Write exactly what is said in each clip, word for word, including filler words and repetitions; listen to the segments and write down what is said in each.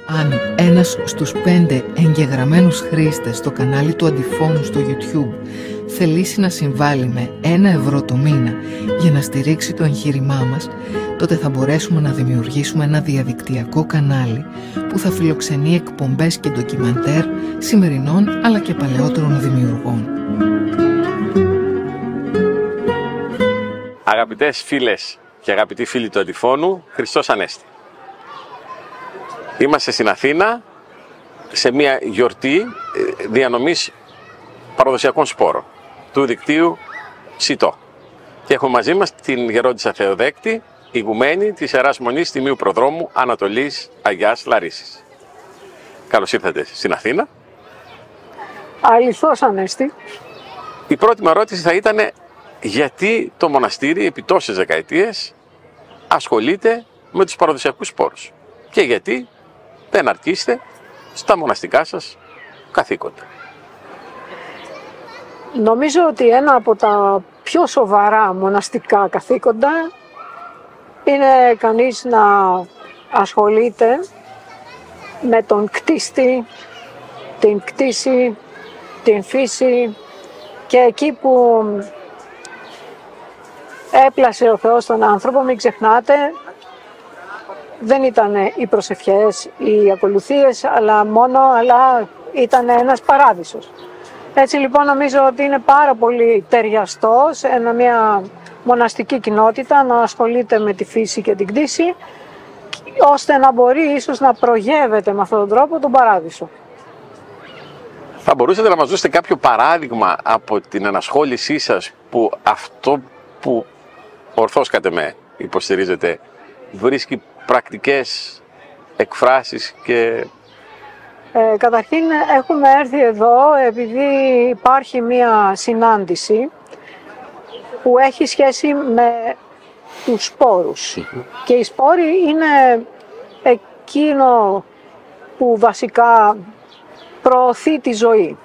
Αν ένας στους πέντε εγγεγραμμένους χρήστες στο κανάλι του Αντιφώνου στο YouTube θελήσει να συμβάλλει με ένα ευρώ το μήνα για να στηρίξει το εγχείρημά μας, τότε θα μπορέσουμε να δημιουργήσουμε ένα διαδικτυακό κανάλι που θα φιλοξενεί εκπομπές και ντοκιμαντέρ σημερινών αλλά και παλαιότερων δημιουργών. Αγαπητές φίλες και αγαπητοί φίλοι του Αντιφώνου, Χριστός Ανέστη. Είμαστε στην Αθήνα σε μια γιορτή διανομής παραδοσιακών σπόρων του δικτύου ΣΥΤΟ. Και έχουμε μαζί μας την Γερόντισσα Θεοδέκτη, ηγουμένη της Ιεράς Μονής Τιμίου Προδρόμου Ανατολής Αγιάς Λαρίσης. Καλώς ήρθατε στην Αθήνα. Αληθώς Ανέστη. Η πρώτη μου ερώτηση θα ήταν γιατί το μοναστήρι επί τόσες δεκαετίες ασχολείται με τους παραδοσιακούς σπόρους και γιατί δεν αρκείστε στα μοναστικά σας καθήκοντα. Νομίζω ότι ένα από τα πιο σοβαρά μοναστικά καθήκοντα είναι κανείς να ασχολείται με τον κτίστη, την κτήση, την φύση και εκεί που έπλασε ο Θεός τον άνθρωπο, μην ξεχνάτε, δεν ήταν οι προσευχές, οι ακολουθίες, αλλά μόνο, αλλά ήταν ένας παράδεισος. Έτσι λοιπόν νομίζω ότι είναι πάρα πολύ ταιριαστό σε μια μοναστική κοινότητα να ασχολείται με τη φύση και την κτήση, ώστε να μπορεί ίσως να προγεύεται με αυτόν τον τρόπο τον παράδεισο. Θα μπορούσατε να μας δώσετε κάποιο παράδειγμα από την ενασχόλησή σας που αυτό που ορθώς κατ' εμέ υποστηρίζετε βρίσκει πρακτικές εκφράσεις και... Ε, καταρχήν έχουμε έρθει εδώ επειδή υπάρχει μία συνάντηση που έχει σχέση με τους σπόρους. Mm-hmm. Και οι σπόροι είναι εκείνο που βασικά προωθεί τη ζωή.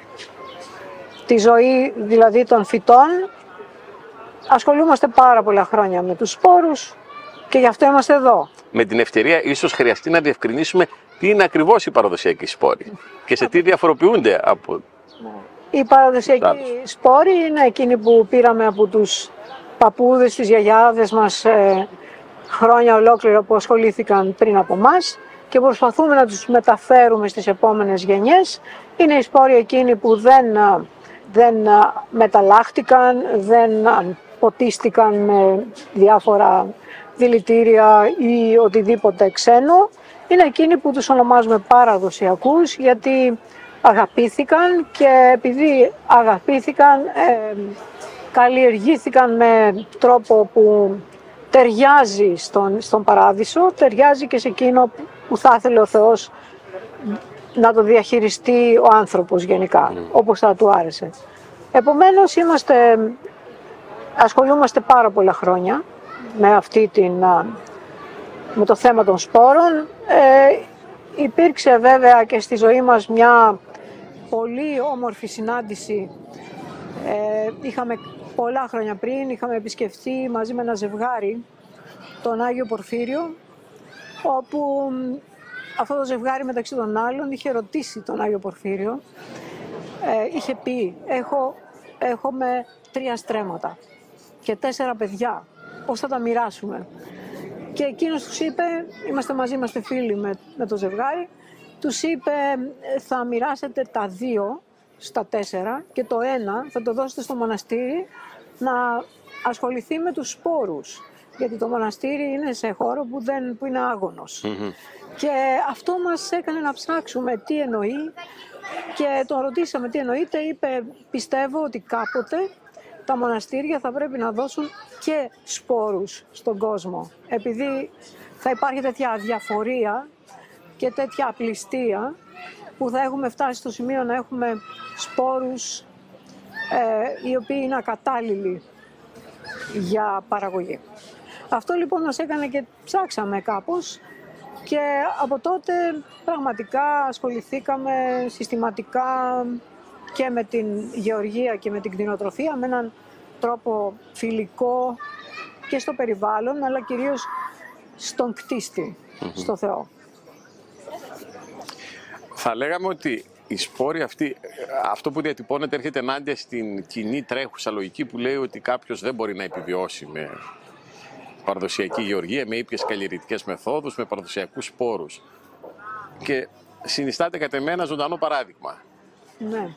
Τη ζωή δηλαδή των φυτών. Ασχολούμαστε πάρα πολλά χρόνια με τους σπόρους και γι' αυτό είμαστε εδώ. Με την ευκαιρία ίσως χρειαστεί να διευκρινίσουμε τι είναι ακριβώς οι παραδοσιακοί σπόροι και σε τι διαφοροποιούνται από... Οι παραδοσιακοί σπόροι είναι εκείνοι που πήραμε από τους παππούδες, τις γιαγιάδες μας ε, χρόνια ολόκληρα που ασχολήθηκαν πριν από μας και προσπαθούμε να τους μεταφέρουμε στις επόμενες γενιές. Είναι οι σπόροι εκείνοι που δεν, δεν μεταλλάχτηκαν, δεν ποτίστηκαν με διάφορα δηλητήρια ή οτιδήποτε ξένο. Είναι εκείνοι που τους ονομάζουμε παραδοσιακούς γιατί αγαπήθηκαν και επειδή αγαπήθηκαν ε, καλλιεργήθηκαν με τρόπο που ταιριάζει στον, στον παράδεισο, ταιριάζει και σε εκείνο που θα ήθελε ο Θεός να το διαχειριστεί ο άνθρωπος γενικά, mm. όπως θα του άρεσε. Επομένως είμαστε, ασχολούμαστε πάρα πολλά χρόνια με, αυτή την, με το θέμα των σπόρων. Ε, υπήρξε βέβαια και στη ζωή μας μια πολύ όμορφη συνάντηση. Ε, είχαμε πολλά χρόνια πριν, είχαμε επισκεφθεί μαζί με ένα ζευγάρι τον Άγιο Πορφύριο, όπου αυτό το ζευγάρι μεταξύ των άλλων είχε ρωτήσει τον Άγιο Πορφύριο, ε, είχε πει έχω, έχουμε τρία στρέμματα και τέσσερα παιδιά, πώς θα τα μοιράσουμε? Και εκείνος τους είπε, είμαστε μαζί, είμαστε φίλοι με, με το ζευγάρι, τους είπε θα μοιράσετε τα δύο στα τέσσερα και το ένα θα το δώσετε στο μοναστήρι να ασχοληθεί με τους σπόρους. Γιατί το μοναστήρι είναι σε χώρο που, δεν, που είναι άγωνος. Mm-hmm. Και αυτό μας έκανε να ψάξουμε τι εννοεί και τον ρωτήσαμε τι εννοείται. Είπε πιστεύω ότι κάποτε τα μοναστήρια θα πρέπει να δώσουν και σπόρους στον κόσμο. Επειδή θα υπάρχει τέτοια αδιαφορία και τέτοια απληστία που θα έχουμε φτάσει στο σημείο να έχουμε σπόρους ε, οι οποίοι είναι ακατάλληλοι για παραγωγή. Αυτό λοιπόν μας έκανε και ψάξαμε κάπως και από τότε πραγματικά ασχοληθήκαμε συστηματικά και με την γεωργία και με την κτηνοτροφία με έναν τρόπο φιλικό και στο περιβάλλον αλλά κυρίως στον κτίστη, mm-hmm. στο Θεό. Θα λέγαμε ότι οι σπόροι αυτοί, αυτό που διατυπώνεται έρχεται ενάντια στην κοινή τρέχουσα λογική που λέει ότι κάποιος δεν μπορεί να επιβιώσει με παραδοσιακή γεωργία, με ήπιες καλλιεργητικές μεθόδους, με παραδοσιακούς σπόρους. Και συνιστάται κατ' εμένα ζωντανό παράδειγμα. Ναι.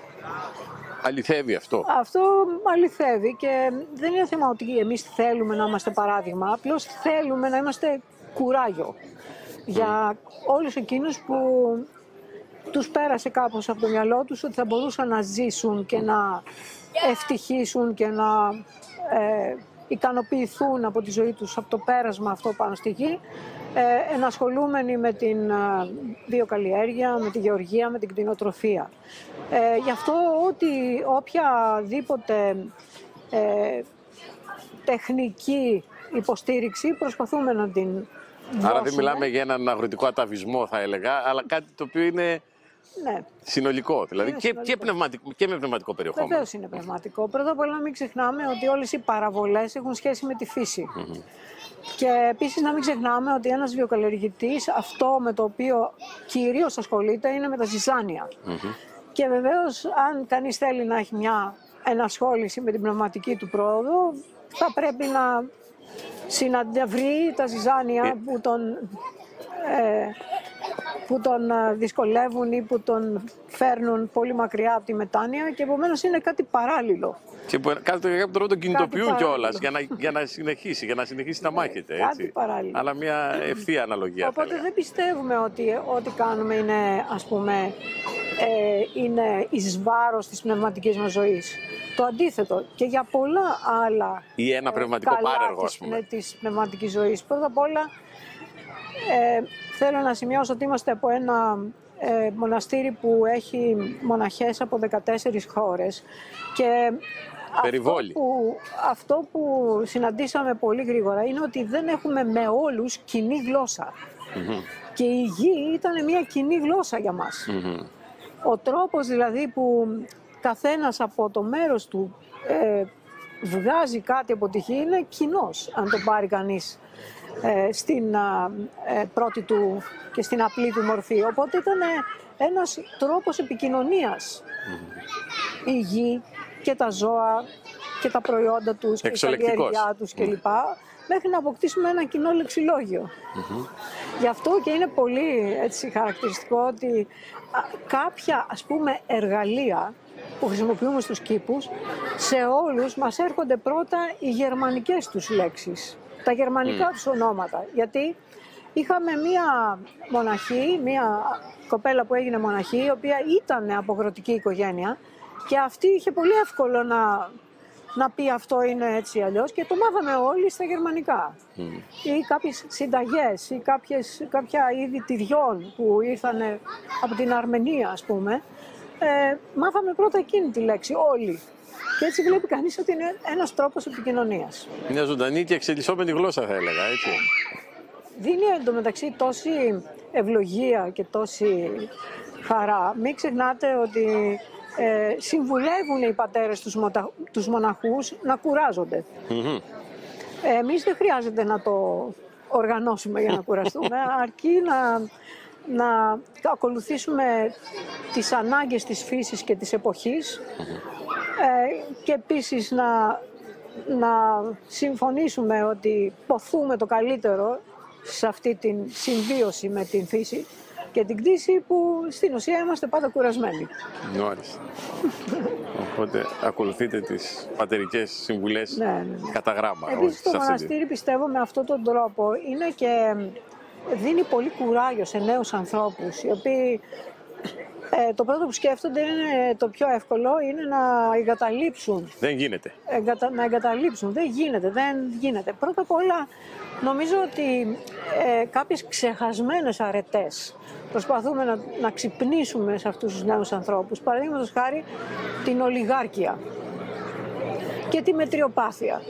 Αληθεύει αυτό? Αυτό αληθεύει και δεν είναι θέμα ότι εμείς θέλουμε να είμαστε παράδειγμα, απλώς θέλουμε να είμαστε κουράγιο για όλους εκείνους που τους πέρασε κάπως από το μυαλό τους ότι θα μπορούσαν να ζήσουν και να ευτυχήσουν και να ε, ικανοποιηθούν από τη ζωή τους, από το πέρασμα αυτό πάνω στη γη, ε, ενασχολούμενοι με την ε, βιοκαλλιέργεια, με τη γεωργία, με την κτηνοτροφία. Ε, γι' αυτό ότι οποιαδήποτε ε, τεχνική υποστήριξη προσπαθούμε να την δώσουμε. Άρα δεν μιλάμε για έναν αγροτικό αταβισμό, θα έλεγα, αλλά κάτι το οποίο είναι ναι. συνολικό. Δηλαδή είναι και, συνολικό. Και, πνευματικό, και με πνευματικό περιεχόμενο. Βεβαίως είναι πνευματικό. Πρώτα απ' όλα να μην ξεχνάμε ότι όλες οι παραβολές έχουν σχέση με τη φύση. Mm-hmm. Και επίσης να μην ξεχνάμε ότι ένας βιοκαλλιεργητής αυτό με το οποίο κυρίως ασχολείται είναι με τα ζυζάνια. Mm-hmm. Και βεβαίως αν κανείς θέλει να έχει μια ενασχόληση με την πνευματική του πρόοδο, θα πρέπει να συναντευρεί τα ζυζάνια που τον, ε, που τον δυσκολεύουν ή που τον φέρνουν πολύ μακριά από τη μετάνοια και επομένως είναι κάτι παράλληλο. Και που κάτι που τον κινητοποιούν κιόλας για να, για να συνεχίσει, για να συνεχίσει να μάχεται. Έτσι. Κάτι παράλληλο. Αλλά μια ευθεία αναλογία. Οπότε δεν πιστεύουμε ότι ό,τι κάνουμε είναι, ας πούμε, ε, είναι εις βάρος της πνευματικής μας ζωής. Το αντίθετο και για πολλά άλλα ή ένα πνευματικό ε, πάρεργο, ας πούμε, της πνευματικής ζωής. Πρώτα απ' όλα ε, θέλω να σημειώσω ότι είμαστε από ένα ε, μοναστήρι που έχει μοναχές από δεκατέσσερις χώρες και αυτό που, αυτό που συναντήσαμε πολύ γρήγορα είναι ότι δεν έχουμε με όλους κοινή γλώσσα. Mm-hmm. Και η γη ήταν μια κοινή γλώσσα για μας. Mm-hmm. Ο τρόπος δηλαδή που καθένας από το μέρος του ε, βγάζει κάτι από τη γη είναι κοινός, αν το πάρει κανείς ε, στην ε, πρώτη του και στην απλή του μορφή. Οπότε ήταν ένας τρόπος επικοινωνίας. Mm-hmm. Η γη και τα ζώα και τα προϊόντα τους και η καλλιέργειά τους κλπ. Mm-hmm. Μέχρι να αποκτήσουμε ένα κοινό λεξιλόγιο. Mm-hmm. Γι' αυτό και είναι πολύ έτσι, χαρακτηριστικό ότι α, κάποια ας πούμε εργαλεία που χρησιμοποιούμε στους κήπους, σε όλους μας έρχονται πρώτα οι γερμανικές τους λέξεις, τα γερμανικά mm. τους ονόματα. Γιατί είχαμε μία μοναχή, μία κοπέλα που έγινε μοναχή, η οποία ήταν από αγροτική οικογένεια και αυτή είχε πολύ εύκολο να, να πει αυτό είναι έτσι αλλιώς και το μάθαμε όλοι στα γερμανικά. Mm. Ή κάποιες συνταγές ή κάποιες, κάποια είδη τυριών που ήρθαν από την Αρμενία ας πούμε. Ε, μάθαμε πρώτα εκείνη τη λέξη, όλοι. Και έτσι βλέπει κανείς ότι είναι ένας τρόπος επικοινωνίας. Μια ζωντανή και εξελισσόμενη γλώσσα θα έλεγα, έτσι. Δίνει εντωμεταξύ τόση ευλογία και τόση χαρά. Μην ξεχνάτε ότι ε, συμβουλεύουν οι πατέρες τους, μονα, τους μοναχούς να κουράζονται. Mm-hmm. Ε, εμείς δεν χρειάζεται να το οργανώσουμε για να κουραστούμε, αρκεί να... να ακολουθήσουμε τις ανάγκες της φύσης και της εποχής ε, και επίσης να, να συμφωνήσουμε ότι ποθούμε το καλύτερο σε αυτή την συμβίωση με την φύση και την κτήση που στην ουσία είμαστε πάντα κουρασμένοι. Νόριστα. Οπότε ακολουθείτε τις πατερικές συμβουλές ναι, ναι, ναι. κατά γράμμα. Επίσης το μοναστήρι πιστεύω με αυτόν τον τρόπο είναι και δίνει πολύ κουράγιο σε νέους ανθρώπους, οι οποίοι ε, το πρώτο που σκέφτονται είναι το πιο εύκολο, είναι να εγκαταλείψουν. Δεν γίνεται. Εγκατα, να εγκαταλείψουν. Δεν γίνεται, δεν γίνεται. Πρώτα απ' όλα νομίζω ότι ε, κάποιες ξεχασμένες αρετές προσπαθούμε να, να ξυπνήσουμε σε αυτούς τους νέους ανθρώπους. Παραδείγματος χάρη την ολιγάρκεια και τη μετριοπάθεια.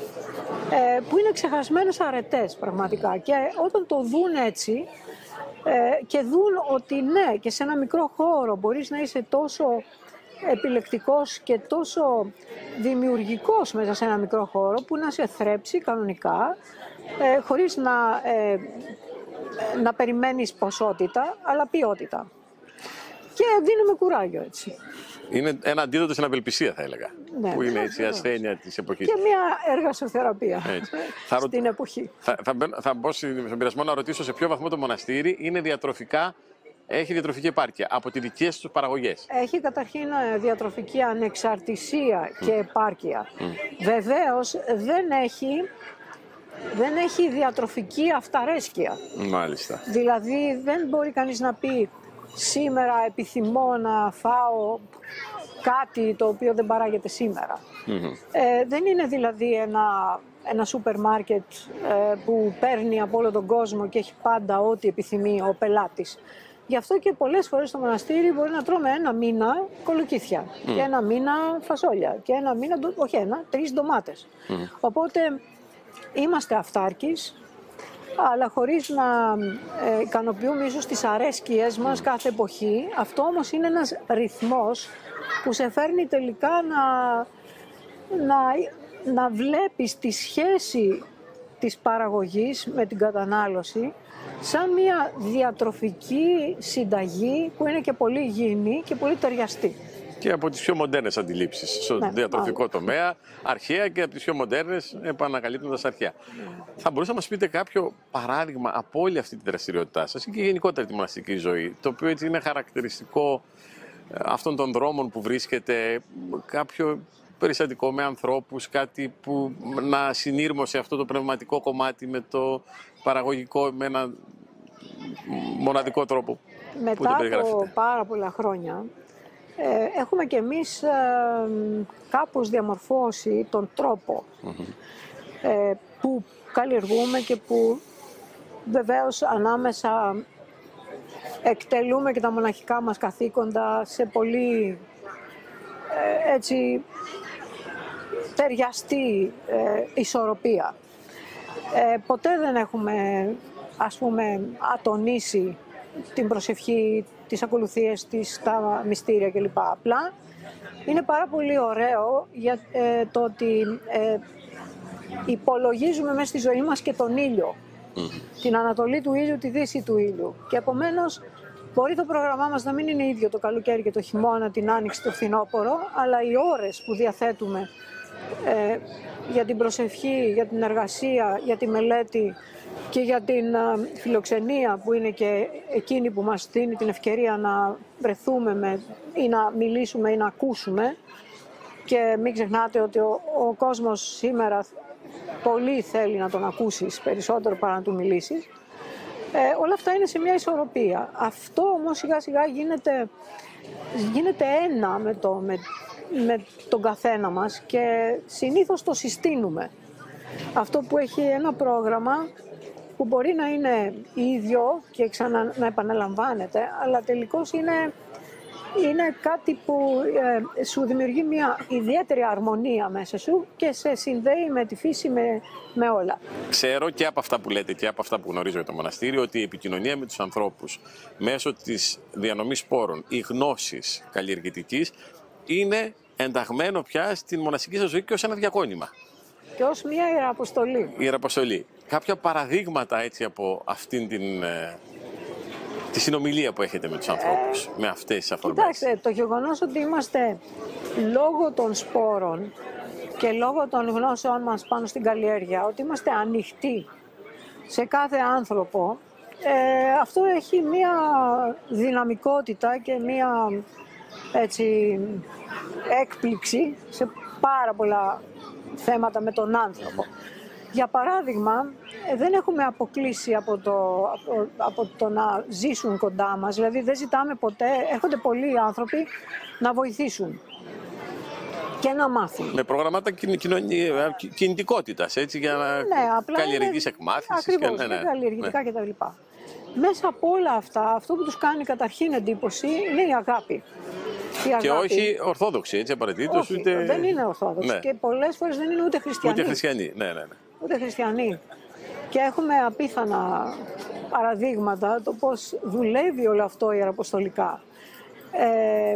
Ε, που είναι ξεχασμένες αρετές πραγματικά και όταν το δουν έτσι ε, και δουν ότι ναι και σε ένα μικρό χώρο μπορείς να είσαι τόσο επιλεκτικός και τόσο δημιουργικός μέσα σε ένα μικρό χώρο που να σε θρέψει κανονικά ε, χωρίς να, ε, να περιμένεις ποσότητα αλλά ποιότητα. και δίνουμε κουράγιο έτσι. Είναι ένα αντίδοτο στην απελπισία, θα έλεγα. Ναι, που είναι ναι, έτσι η ασθένεια της εποχής. Και μια εργασιοθεραπεία στην θα, εποχή. Θα, θα, θα μπω στον πειρασμό να ρωτήσω σε ποιο βαθμό το μοναστήρι είναι διατροφικά, έχει διατροφική επάρκεια από τις δικές τους παραγωγές. Έχει καταρχήν διατροφική ανεξαρτησία mm. και επάρκεια. Mm. Βεβαίως δεν έχει, δεν έχει διατροφική αυταρέσκεια. Μάλιστα. Δηλαδή δεν μπορεί κανείς να πει σήμερα επιθυμώ να φάω κάτι το οποίο δεν παράγεται σήμερα. Mm-hmm. Ε, δεν είναι δηλαδή ένα, ένα σούπερ μάρκετ ε, που παίρνει από όλο τον κόσμο και έχει πάντα ό,τι επιθυμεί ο πελάτης. Γι' αυτό και πολλές φορές στο μοναστήρι μπορεί να τρώμε ένα μήνα κολοκύθια mm. και ένα μήνα φασόλια και ένα μήνα, όχι ένα, τρεις ντομάτες. Mm. Οπότε είμαστε αυτάρκεις, αλλά χωρίς να ε, ικανοποιούμε ίσως τις αρέσκειες μας κάθε εποχή. Αυτό όμως είναι ένας ρυθμός που σε φέρνει τελικά να, να, να βλέπεις τη σχέση της παραγωγής με την κατανάλωση σαν μια διατροφική συνταγή που είναι και πολύ υγιεινή και πολύ ταιριαστή. Και από τις πιο μοντέρνες αντιλήψεις στο ναι, διατροφικό μάλλον. τομέα, αρχαία, και από τις πιο μοντέρνες επανακαλύπτοντας αρχαία. Ναι. Θα μπορούσατε να μας πείτε κάποιο παράδειγμα από όλη αυτή τη δραστηριότητά σας και γενικότερα τη μοναστική ζωή, το οποίο έτσι είναι χαρακτηριστικό αυτών των δρόμων που βρίσκεται, κάποιο περιστατικό με ανθρώπους, κάτι που να συνήρμωσε αυτό το πνευματικό κομμάτι με το παραγωγικό, με ένα μοναδικό τρόπο. Μετά που το περιγράφετε. Από πάρα πολλά χρόνια ε, έχουμε και εμείς ε, κάπως διαμορφώσει τον τρόπο mm-hmm. ε, που καλλιεργούμε και που βεβαίως ανάμεσα εκτελούμε και τα μοναχικά μας καθήκοντα σε πολύ ε, έτσι ταιριαστή ε, ισορροπία. Ε, ποτέ δεν έχουμε, ας πούμε, ατονίσει την προσευχή, τις ακολουθίες της, τα μυστήρια κλπ. Απλά είναι πάρα πολύ ωραίο για ε, το ότι ε, υπολογίζουμε μέσα στη ζωή μας και τον ήλιο. Mm. Την ανατολή του ήλιου, τη δύση του ήλιου. Και επομένως μπορεί το πρόγραμμά μας να μην είναι ίδιο το καλοκαίρι και το χειμώνα, την άνοιξη, το φθινόπωρο, αλλά οι ώρες που διαθέτουμε ε, για την προσευχή, για την εργασία, για τη μελέτη και για την α, φιλοξενία, που είναι και εκείνη που μας δίνει την ευκαιρία να βρεθούμε με, ή να μιλήσουμε ή να ακούσουμε. Και μην ξεχνάτε ότι ο, ο κόσμος σήμερα πολύ θέλει να τον ακούσεις περισσότερο παρά να του μιλήσεις. Ε, όλα αυτά είναι σε μια ισορροπία. Αυτό όμως σιγά σιγά γίνεται, γίνεται ένα με, το, με, με τον καθένα μας και συνήθως το συστήνουμε. Αυτό που έχει ένα πρόγραμμα που μπορεί να είναι ίδιο και ξανά να επαναλαμβάνεται, αλλά τελικώς είναι, είναι κάτι που ε, σου δημιουργεί μια ιδιαίτερη αρμονία μέσα σου και σε συνδέει με τη φύση, με, με όλα. Ξέρω και από αυτά που λέτε και από αυτά που γνωρίζω για το μοναστήρι ότι η επικοινωνία με τους ανθρώπους μέσω της διανομής σπόρων ή γνώσης καλλιεργητικής είναι ενταγμένο πια στην μοναστική σας ζωή και ως ένα διακόνημα. Και ως μια ιεραποστολή. Ιεραποστολή. Κάποια παραδείγματα έτσι από αυτήν την... Ε, τη συνομιλία που έχετε με τους ανθρώπους, ε, με αυτές τις αφορμές. Κοιτάξτε, το γεγονός ότι είμαστε λόγω των σπόρων και λόγω των γνώσεών μας πάνω στην καλλιέργεια, ότι είμαστε ανοιχτοί σε κάθε άνθρωπο, ε, αυτό έχει μία δυναμικότητα και μία έτσι, έκπληξη σε πάρα πολλά θέματα με τον άνθρωπο. Για παράδειγμα, δεν έχουμε αποκλείσει από το, από, από το να ζήσουν κοντά μας, δηλαδή δεν ζητάμε ποτέ, έρχονται πολλοί άνθρωποι να βοηθήσουν και να μάθουν. Με προγραμμάτα κινητικότητας, έτσι, για να ναι, καλλιεργείς εκμάθησης. Ακριβώς, και, ναι, ναι, καλλιεργητικά ναι. κτλ. Μέσα από όλα αυτά, αυτό που τους κάνει καταρχήν εντύπωση είναι η αγάπη. Η αγάπη. Και όχι ορθόδοξη, έτσι, απαραίτητος. Όχι, ούτε... δεν είναι ορθόδοξη ναι. και πολλές φορές δεν είναι ούτε χριστιανοί. Ούτε χριστιανοί, ναι, ναι, ναι. Ούτε χριστιανοί. Και έχουμε απίθανα παραδείγματα το πώς δουλεύει όλο αυτό ιεραποστολικά. Ε,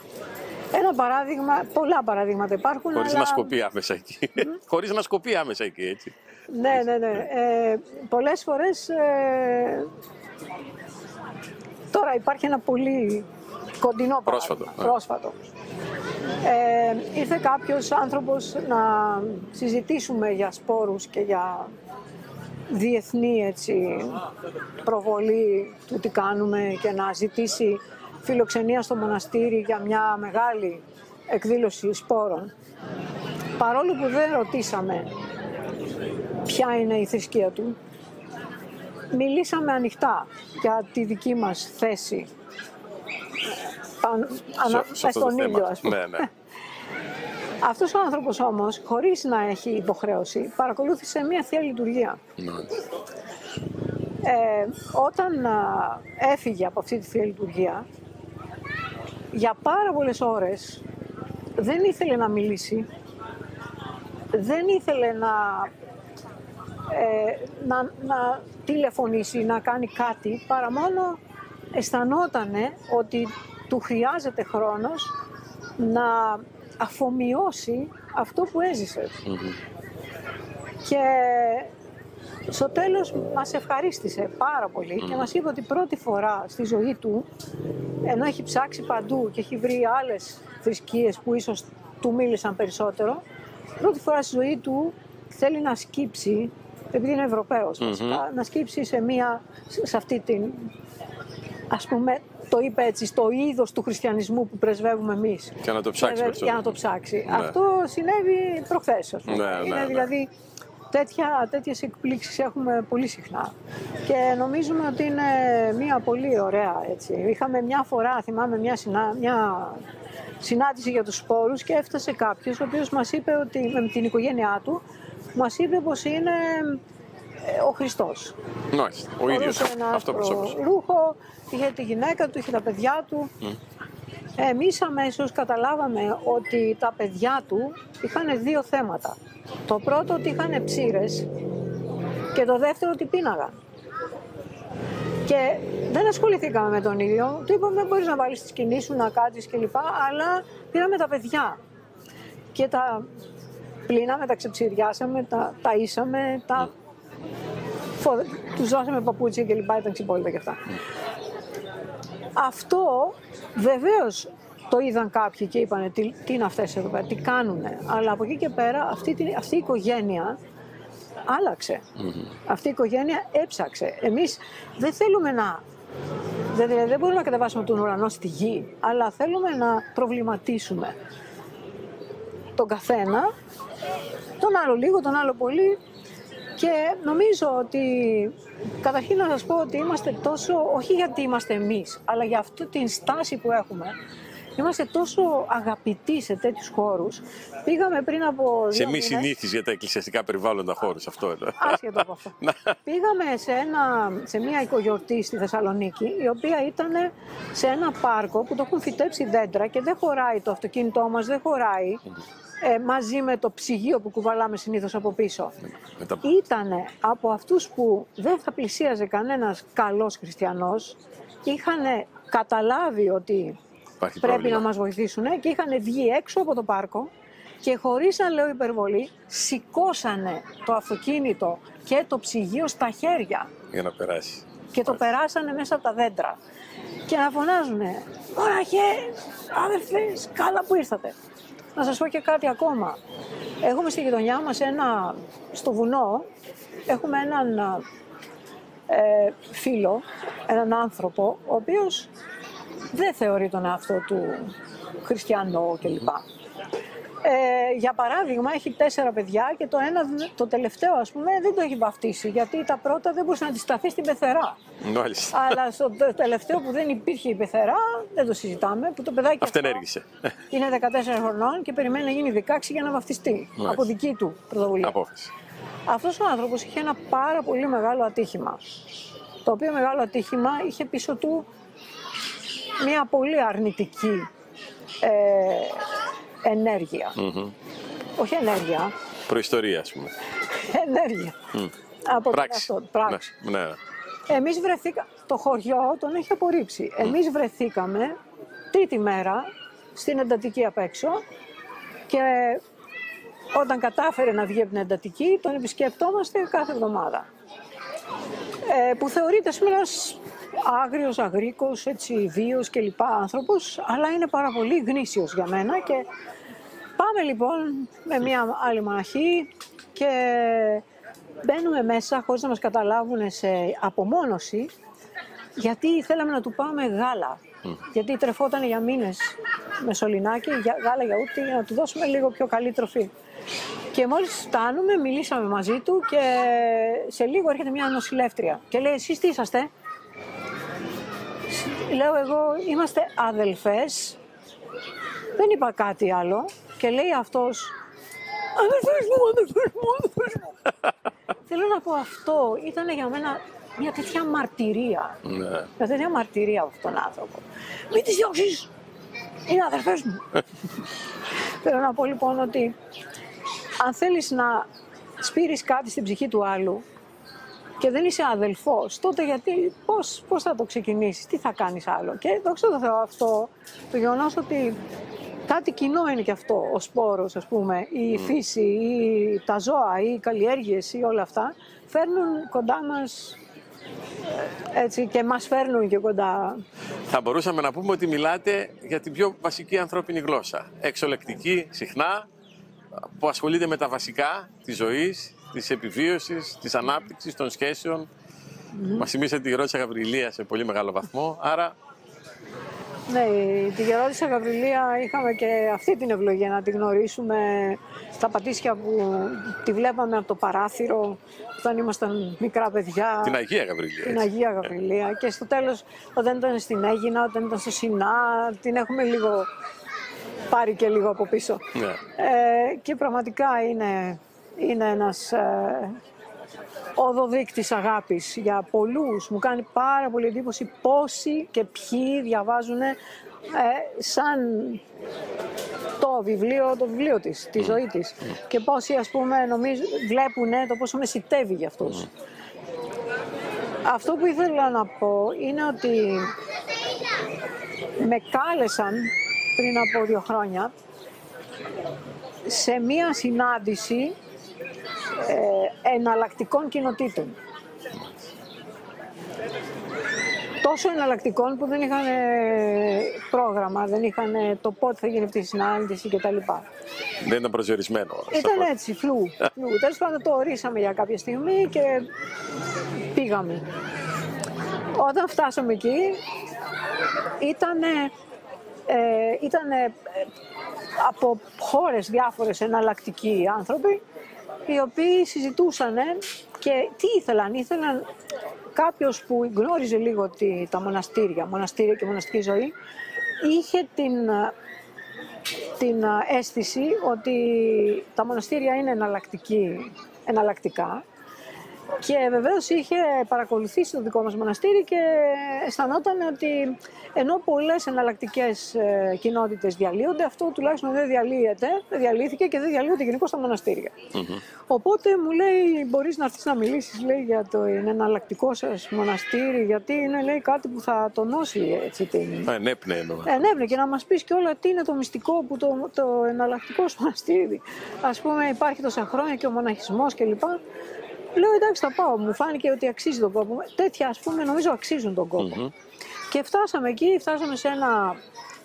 ένα παράδειγμα, πολλά παραδείγματα υπάρχουν. Χωρίς αλλά... να σκοπεί άμεσα εκεί. Mm? Χωρίς να σκοπεί άμεσα εκεί, έτσι. Ναι, ναι, ναι. Ε, πολλές φορές... Ε, τώρα υπάρχει ένα πολύ κοντινό πρόσφατο. πρόσφατο. Ε, ήρθε κάποιος άνθρωπος να συζητήσουμε για σπόρους και για διεθνή έτσι, προβολή του τι κάνουμε και να ζητήσει φιλοξενία στο μοναστήρι για μια μεγάλη εκδήλωση σπόρων. Παρόλο που δεν ρωτήσαμε ποια είναι η θρησκεία του, μιλήσαμε ανοιχτά για τη δική μας θέση στον ήλιο, ας πούμε. Ναι, ναι. Αυτός ο άνθρωπος όμως, χωρίς να έχει υποχρέωση, παρακολούθησε μία Θεία Λειτουργία. Ναι. Ε, όταν α, έφυγε από αυτή τη Θεία Λειτουργία, για πάρα πολλές ώρες δεν ήθελε να μιλήσει, δεν ήθελε να, ε, να, να τηλεφωνήσει, να κάνει κάτι, παρά μόνο αισθανότανε ότι του χρειάζεται χρόνος να αφομοιώσει αυτό που έζησε. Mm-hmm. Και στο τέλος μας ευχαρίστησε πάρα πολύ mm. και μας είπε ότι πρώτη φορά στη ζωή του, ενώ έχει ψάξει παντού και έχει βρει άλλες θρησκείες που ίσως του μίλησαν περισσότερο, πρώτη φορά στη ζωή του θέλει να σκύψει, επειδή είναι Ευρωπαίος mm-hmm. βασικά, να σκύψει σε, μία, σε αυτή την, ας πούμε, το είπε έτσι, στο είδος του χριστιανισμού που πρεσβεύουμε εμείς. Και να το ψάξει. Για να το ψάξει. Ναι. Αυτό συνέβη προχθές. Ναι, είναι ναι, ναι. δηλαδή τέτοια, τέτοιες εκπλήξεις έχουμε πολύ συχνά. Και νομίζουμε ότι είναι μια πολύ ωραία έτσι. Είχαμε μια φορά, θυμάμαι, μια, συνά, μια συνάντηση για τους σπόρους και έφτασε κάποιος ο οποίος μας είπε ότι, με την οικογένειά του, μας είπε πως είναι ο Χριστός. Μάλιστα, ο ίδιος, αυτό προσώπησε. Ρούχο, είχε τη γυναίκα του, είχε τα παιδιά του. Mm. Εμείς αμέσως καταλάβαμε ότι τα παιδιά του είχαν δύο θέματα. Το πρώτο ότι είχαν ψήρες και το δεύτερο ότι πίναγαν. Και δεν ασχοληθήκαμε με τον ήλιο, του είπαμε μπορείς να βάλεις τη σκηνή σου, να κάτσεις κλπ. Αλλά πήραμε τα παιδιά και τα πλύναμε, τα ξεψυριάσαμε, τα ταΐσαμε, τα... Mm. Τους δώσαμε παπούτσια και λοιπά, ήταν ξυπόλυτα και αυτά. Αυτό βεβαίως το είδαν κάποιοι και είπανε τι, τι είναι αυτές εδώ πέρα, τι κάνουνε. Αλλά από εκεί και πέρα αυτή, αυτή η οικογένεια άλλαξε. Mm-hmm. Αυτή η οικογένεια έψαξε. Εμείς δεν θέλουμε να... Δηλαδή δεν μπορούμε να κατεβάσουμε τον ουρανό στη γη, αλλά θέλουμε να προβληματίσουμε τον καθένα, τον άλλο λίγο, τον άλλο πολύ. Και νομίζω ότι, καταρχήν να σας πω ότι είμαστε τόσο, όχι γιατί είμαστε εμείς, αλλά για αυτή την στάση που έχουμε, είμαστε τόσο αγαπητοί σε τέτοιους χώρους. Πήγαμε πριν από σε μη συνήθεις για τα εκκλησιαστικά περιβάλλοντα χώρους, αυτό είναι. Άσχετο από αυτό. Πήγαμε σε, ένα, σε μια οικογιορτή στη Θεσσαλονίκη, η οποία ήταν σε ένα πάρκο που το έχουν φυτέψει δέντρα και δεν χωράει το αυτοκίνητό μας, δεν χωράει. Ε, μαζί με το ψυγείο που κουβαλάμε συνήθως από πίσω. Μετα... Ήτανε από αυτούς που δεν θα πλησίαζε κανένας καλός χριστιανός, είχαν καταλάβει ότι υπάρχει πρέπει πρόβλημα να μας βοηθήσουν και είχαν βγει έξω από το πάρκο και χωρίς να λέω υπερβολή, σηκώσανε το αυτοκίνητο και το ψυγείο στα χέρια. Για να περάσει. Και το περάσανε μέσα από τα δέντρα. Και να φωνάζουνε, «Ωραχέ, αδερφές, καλά που ήρθατε». Να σας πω και κάτι ακόμα. Έχουμε στη γειτονιά μας ένα, στο βουνό, έχουμε έναν ε, φίλο, έναν άνθρωπο, ο οποίος δεν θεωρεί τον εαυτό του χριστιανό κλπ. Ε, για παράδειγμα, έχει τέσσερα παιδιά και το ένα, το τελευταίο, ας πούμε, δεν το έχει βαφτίσει, γιατί τα πρώτα δεν μπορούσε να αντισταθεί στην πεθερά. Μάλιστα. Αλλά στο τελευταίο που δεν υπήρχε η πεθερά, δεν το συζητάμε, που το παιδάκι αυτό είναι δεκατέσσερα χρονών και περιμένει να γίνει δεκαέξι για να βαφτιστεί. Μάλιστα. Από δική του πρωτοβουλία. Απόφαση. Αυτός ο άνθρωπος είχε ένα πάρα πολύ μεγάλο ατύχημα. Το οποίο μεγάλο ατύχημα είχε πίσω του μια πολύ αρνητική ε, ενέργεια. Mm-hmm. Όχι ενέργεια. Προϊστορία, ας πούμε. Ενέργεια. Mm. Από πράξη. Αυτό, πράξη. Ναι, ναι. Εμείς βρεθήκαμε, το χωριό τον έχει απορρίψει. Mm. Εμείς βρεθήκαμε τρίτη μέρα στην εντατική απ' έξω και όταν κατάφερε να βγει από την εντατική τον επισκεπτόμαστε κάθε εβδομάδα. Ε, που θεωρείται ένας άγριος, αγρίκος, έτσι, βίος και λοιπά άνθρωπος, αλλά είναι πάρα πολύ γνήσιος για μένα. Και πάμε λοιπόν με μια άλλη μοναχή και μπαίνουμε μέσα χωρίς να μας καταλάβουν σε απομόνωση, γιατί θέλαμε να του πάμε γάλα. Mm. Γιατί τρεφόταν για μήνες με σωληνάκι, για, γάλα γιαούρτι, για να του δώσουμε λίγο πιο καλή τροφή. Και μόλις φτάνουμε, μιλήσαμε μαζί του και σε λίγο έρχεται μια νοσηλεύτρια και λέει: εσείς τι είσαστε? Λέω εγώ: είμαστε αδελφές. Δεν είπα κάτι άλλο και λέει αυτός: αδελφές μου, αδελφές μου, αδελφές μου. Θέλω να πω, αυτό ήταν για μένα μια τέτοια μαρτυρία. Ναι. Μια τέτοια μαρτυρία από αυτόν τον άνθρωπο. Μην τις διώξεις, είναι αδελφές μου. Θέλω να πω λοιπόν ότι αν θέλεις να σπείρεις κάτι στην ψυχή του άλλου και δεν είσαι αδελφός, τότε γιατί, πώς, πώς θα το ξεκινήσεις, τι θα κάνεις άλλο? Και δόξα τω Θεώ, αυτό το γεγονός ότι κάτι κοινό είναι και αυτό, ο σπόρος, ας πούμε, η φύση, ή τα ζώα, ή οι καλλιέργειες ή όλα αυτά, φέρνουν κοντά μας, έτσι, και μας φέρνουν και κοντά. Θα μπορούσαμε να πούμε ότι μιλάτε για την πιο βασική ανθρώπινη γλώσσα, εξολεκτική συχνά, που ασχολείται με τα βασικά της ζωής, της επιβίωσης, της ανάπτυξης, των σχέσεων. Mm-hmm. Μας θυμίσατε τη Γερόντισσα Γαβριλία σε πολύ μεγάλο βαθμό, άρα... Ναι, τη Γερόντισσα Γαβριλία είχαμε και αυτή την ευλογία να τη γνωρίσουμε στα Πατήσια, που τη βλέπαμε από το παράθυρο όταν ήμασταν μικρά παιδιά. Την Αγία Γαβριλία. Την Αγία Γαβριλία. Και στο τέλος, όταν ήταν στην Αίγινα, όταν ήταν στο Σινά, την έχουμε λίγο πάρει και λίγο από πίσω. Ναι. Ε, και πραγματικά είναι, είναι ένας ε, οδοδείκτης αγάπης για πολλούς. Μου κάνει πάρα πολύ εντύπωση πόσοι και ποιοι διαβάζουν ε, σαν το βιβλίο, το βιβλίο της, τη ζωή της. Mm. Και πόσοι, ας πούμε, νομίζω, βλέπουν το πόσο μεσιτεύει για αυτούς. Mm. Αυτό που ήθελα να πω είναι ότι με κάλεσαν πριν από δύο χρόνια σε μία συνάντηση ε, εναλλακτικών κοινοτήτων. Τόσο εναλλακτικών που δεν είχαν πρόγραμμα, δεν είχαν το πότε θα γίνει αυτή η συνάντηση κτλ. Δεν ήταν προσδιορισμένο. Ήταν έτσι, φλου. φλου. Τέλος πάντων, το ορίσαμε για κάποια στιγμή και πήγαμε. Όταν φτάσαμε εκεί, ήτανε, ε, ήτανε από χώρες διάφορες εναλλακτικοί άνθρωποι, οι οποίοι συζητούσαν και τι ήθελαν. Ήθελαν κάποιος που γνώριζε λίγο τη, τα μοναστήρια, μοναστήρια και μοναστική ζωή, είχε την, την αίσθηση ότι τα μοναστήρια είναι εναλλακτικά. Και βεβαίως είχε παρακολουθήσει το δικό μας μοναστήρι και αισθανόταν ότι ενώ πολλές εναλλακτικές ε, κοινότητες διαλύονται, αυτό τουλάχιστον δεν διαλύεται, δεν διαλύθηκε και δεν διαλύονται γενικώς στα μοναστήρια. Mm-hmm. Οπότε μου λέει: μπορείς να έρθεις να μιλήσεις, λέει, για το εναλλακτικό σας μοναστήρι, γιατί είναι, λέει, κάτι που θα τονώσει, έτσι, την... Ενέπνε εννοώ. Ενέπνε, και να μας πεις κιόλα τι είναι το μυστικό που το, το εναλλακτικό σου μοναστήρι. Ας πούμε, υπάρχει τόσα χρόνια και ο μοναχισμός κλπ. Λέω: εντάξει, θα πάω. Μου φάνηκε ότι αξίζει τον κόπο. Τέτοια, ας πούμε, νομίζω αξίζουν τον κόπο. Mm-hmm. Και φτάσαμε εκεί, φτάσαμε σε ένα,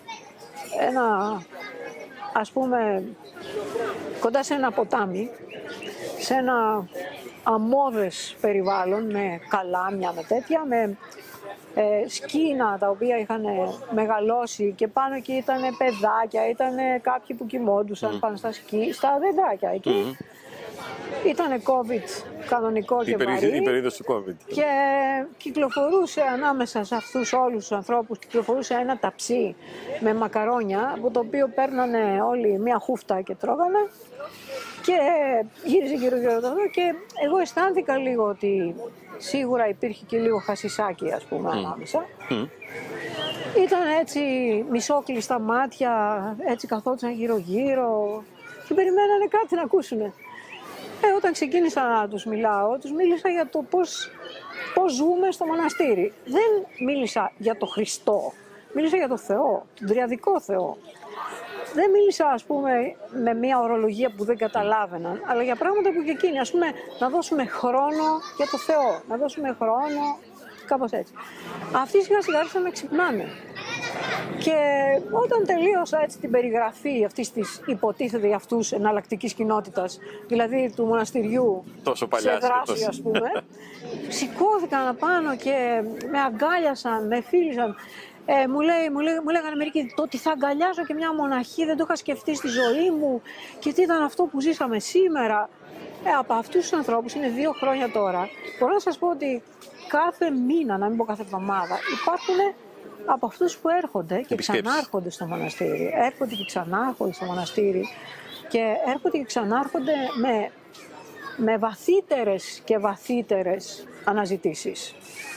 ένα, ας πούμε, κοντά σε ένα ποτάμι, σε ένα αμμώδες περιβάλλον με καλάμια, με τέτοια, με ε, σκίνα τα οποία είχαν μεγαλώσει και πάνω εκεί ήταν παιδάκια, ήταν κάποιοι που κοιμόντουσαν mm. πάνω στα, σκι, στα δεντράκια εκεί. Mm. Ήτανε COVID κανονικό και βαρύ, η περίοδος του COVID. Και κυκλοφορούσε ανάμεσα σε αυτούς όλους τους ανθρώπους, κυκλοφορούσε ένα ταψί με μακαρόνια, από το οποίο παίρνανε όλοι μία χούφτα και τρώγανε, και γύριζε γύρω γύρω και εγώ αισθάνθηκα λίγο ότι σίγουρα υπήρχε και λίγο χασισάκι, ας πούμε, ανάμεσα. Mm. Ήταν έτσι μισόκλειστα μάτια, έτσι καθόντουσαν γύρω γύρω και περιμένανε κάτι να ακούσουνε. Ε, όταν ξεκίνησα να τους μιλάω, τους μίλησα για το πώς, πώς ζούμε στο μοναστήρι. Δεν μίλησα για το Χριστό, μίλησα για το Θεό, τον τριαδικό Θεό. Δεν μίλησα, ας πούμε, με μια ορολογία που δεν καταλάβαιναν, αλλά για πράγματα που και εκείνοι, ας πούμε, να δώσουμε χρόνο για το Θεό, να δώσουμε χρόνο κάπως έτσι. Αυτοί σιγά σιγά άρχισαν να ξυπνάνε. Και όταν τελείωσα έτσι την περιγραφή αυτής της υποτίθεται για αυτούς εναλλακτικής κοινότητας, δηλαδή του μοναστηριού τόσο σε δράση ας πούμε, σηκώθηκαν απάνω και με αγκάλιασαν, με φίλησαν. Ε, μου, λέει, μου, λέει, μου λέγανε μερικοί, το ότι θα αγκαλιάζω και μια μοναχή δεν το είχα σκεφτεί στη ζωή μου και τι ήταν αυτό που ζήσαμε σήμερα. Ε, από αυτούς τους ανθρώπους, είναι δύο χρόνια τώρα, μπορώ να σας πω ότι κάθε μήνα, να μην πω κάθε εβδομάδα, υπάρχουν από αυτούς που έρχονται και ξανάρχονται στο μοναστήρι. Έρχονται και ξανάρχονται στο μοναστήρι και έρχονται και ξανάρχονται με, με βαθύτερες και βαθύτερες αναζητήσεις.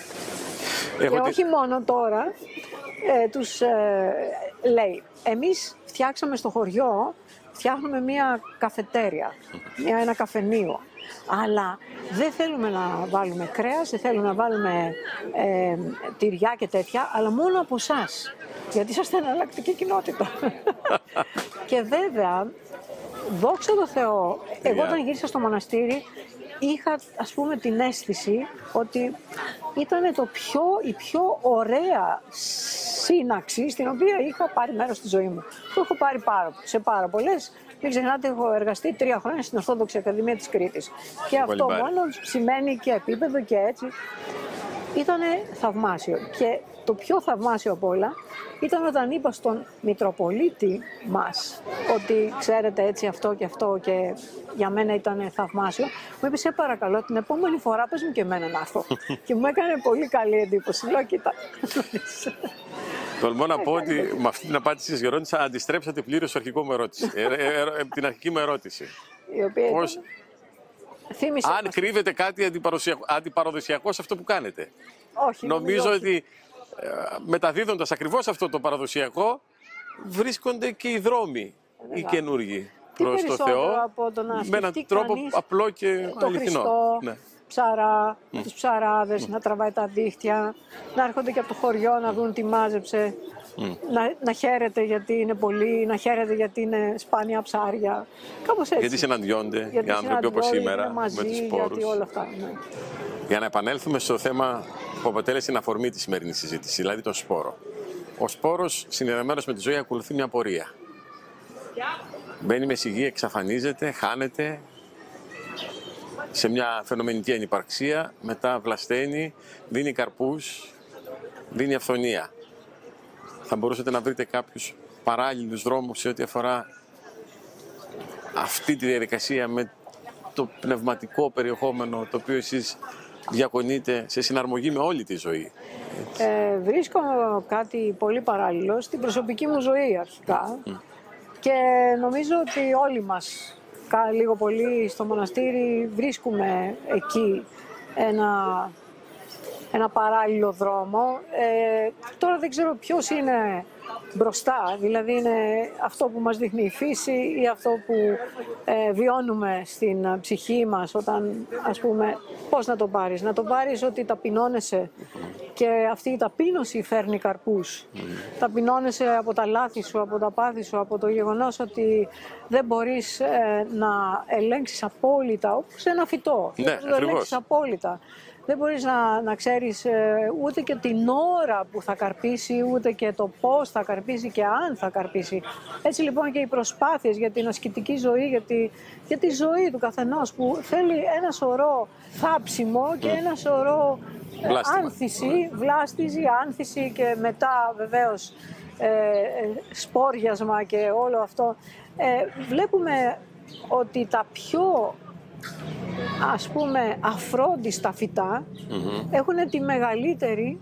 Έχω και όχι μόνο τώρα, ε, τους ε, λέει, εμείς φτιάξαμε στο χωριό, φτιάχνουμε μια καφετέρια, μια, ένα καφενείο. Αλλά δεν θέλουμε να βάλουμε κρέας, δεν θέλουμε να βάλουμε ε, τυριά και τέτοια, αλλά μόνο από εσάς, γιατί είσαστε εναλλακτική κοινότητα. Και βέβαια, δόξα τω Θεώ, εγώ όταν γύρισα στο μοναστήρι, είχα ας πούμε την αίσθηση ότι ήταν το πιο, η πιο ωραία σύναξη στην οποία είχα πάρει μέρος στη ζωή μου. Το έχω πάρει πάρα, σε πάρα πολλές. Μην ξεχνάτε, έχω εργαστεί τρία χρόνια στην Ορθόδοξη Ακαδημία της Κρήτης. Και αυτό μόνο σημαίνει και επίπεδο και έτσι. Ήτανε θαυμάσιο. Και το πιο θαυμάσιο απ' όλα ήταν όταν είπα στον Μητροπολίτη μας ότι ξέρετε έτσι αυτό και αυτό και για μένα ήταν θαυμάσιο. Μου είπε σε παρακαλώ την επόμενη φορά πες μου και εμένα να έρθω. Και μου έκανε πολύ καλή εντύπωση. Λέω κοίτα. Τολμώ να πω ότι με αυτή την απάντηση της Γερόντισσα αντιστρέψατε πλήρως το αρχικό μου ερώτηση. ε, ε, ε, την αρχική μου ερώτηση. Η οποία Πώς... ήταν... Θύμισε αν μας. κρύβεται κάτι αντιπαραδοσιακό, αντιπαραδοσιακό σε αυτό που κάνετε. Όχι, νομίζω όχι. ότι ε, μεταδίδοντας ακριβώς αυτό το παραδοσιακό βρίσκονται και οι δρόμοι οι καινούργοι προς το Θεό από το να με έναν τρόπο απλό και το αληθινό. Χριστό, Ναι. ψαρά, Mm. τους ψαράδες, Mm. να τραβάει τα δίχτυα, να έρχονται και από το χωριό να δουν τι μάζεψε, Mm. να, να χαίρεται γιατί είναι πολύ, να χαίρεται γιατί είναι σπάνια ψάρια. Κάπως έτσι. Γιατί συναντιόνται Γιατί οι άνθρωποι όπως σήμερα μαζί, με τους σπόρους. γιατί όλα αυτά. Ναι. Για να επανέλθουμε στο θέμα που αποτέλεσε την αφορμή της σημερινής συζήτησης, δηλαδή τον σπόρο. Ο σπόρος συνδεδεμένος με τη ζωή ακολουθεί μια πορεία. Μπαίνει με σιγή, εξαφανίζεται, χάνεται σε μια φαινομενική ανυπαρξία, μετά βλασταίνει, δίνει καρπούς, δίνει αυθονία. Θα μπορούσατε να βρείτε κάποιους παράλληλους δρόμους σε ό,τι αφορά αυτή τη διαδικασία με το πνευματικό περιεχόμενο το οποίο εσείς διακονείτε σε συναρμογή με όλη τη ζωή. Ε, βρίσκω κάτι πολύ παράλληλο στην προσωπική μου ζωή αρχικά mm. και νομίζω ότι όλοι μας λίγο πολύ στο μοναστήρι βρίσκουμε εκεί ένα, ένα παράλληλο δρόμο. Ε, τώρα δεν ξέρω ποιος είναι μπροστά, δηλαδή είναι αυτό που μας δείχνει η φύση ή αυτό που ε, βιώνουμε στην ψυχή μας όταν, ας πούμε, πώς να το πάρεις. Να το πάρεις ότι ταπεινώνεσαι και αυτή η ταπείνωση φέρνει καρπούς. Mm. Ταπεινώνεσαι από τα λάθη σου, από τα πάθη σου, από το γεγονός ότι δεν μπορείς ε, να ελέγξεις απόλυτα, όπως ένα φυτό. Ναι, δεν μπορείς να ελέγξεις απόλυτα. Δεν μπορείς να, να ξέρεις ε, ούτε και την ώρα που θα καρπίσει, ούτε και το πώς θα καρπίσει και αν θα καρπίσει. Έτσι λοιπόν και οι προσπάθειες για την ασκητική ζωή, για τη, για τη ζωή του καθενός που θέλει ένα σωρό θάψιμο και ένα σωρό ε, άνθηση, βλάστηση, άνθηση και μετά βεβαίως ε, ε, σπόριασμα και όλο αυτό. Ε, βλέπουμε ότι τα πιο ας πούμε αφρόντιστα φυτά mm-hmm. έχουν τη μεγαλύτερη,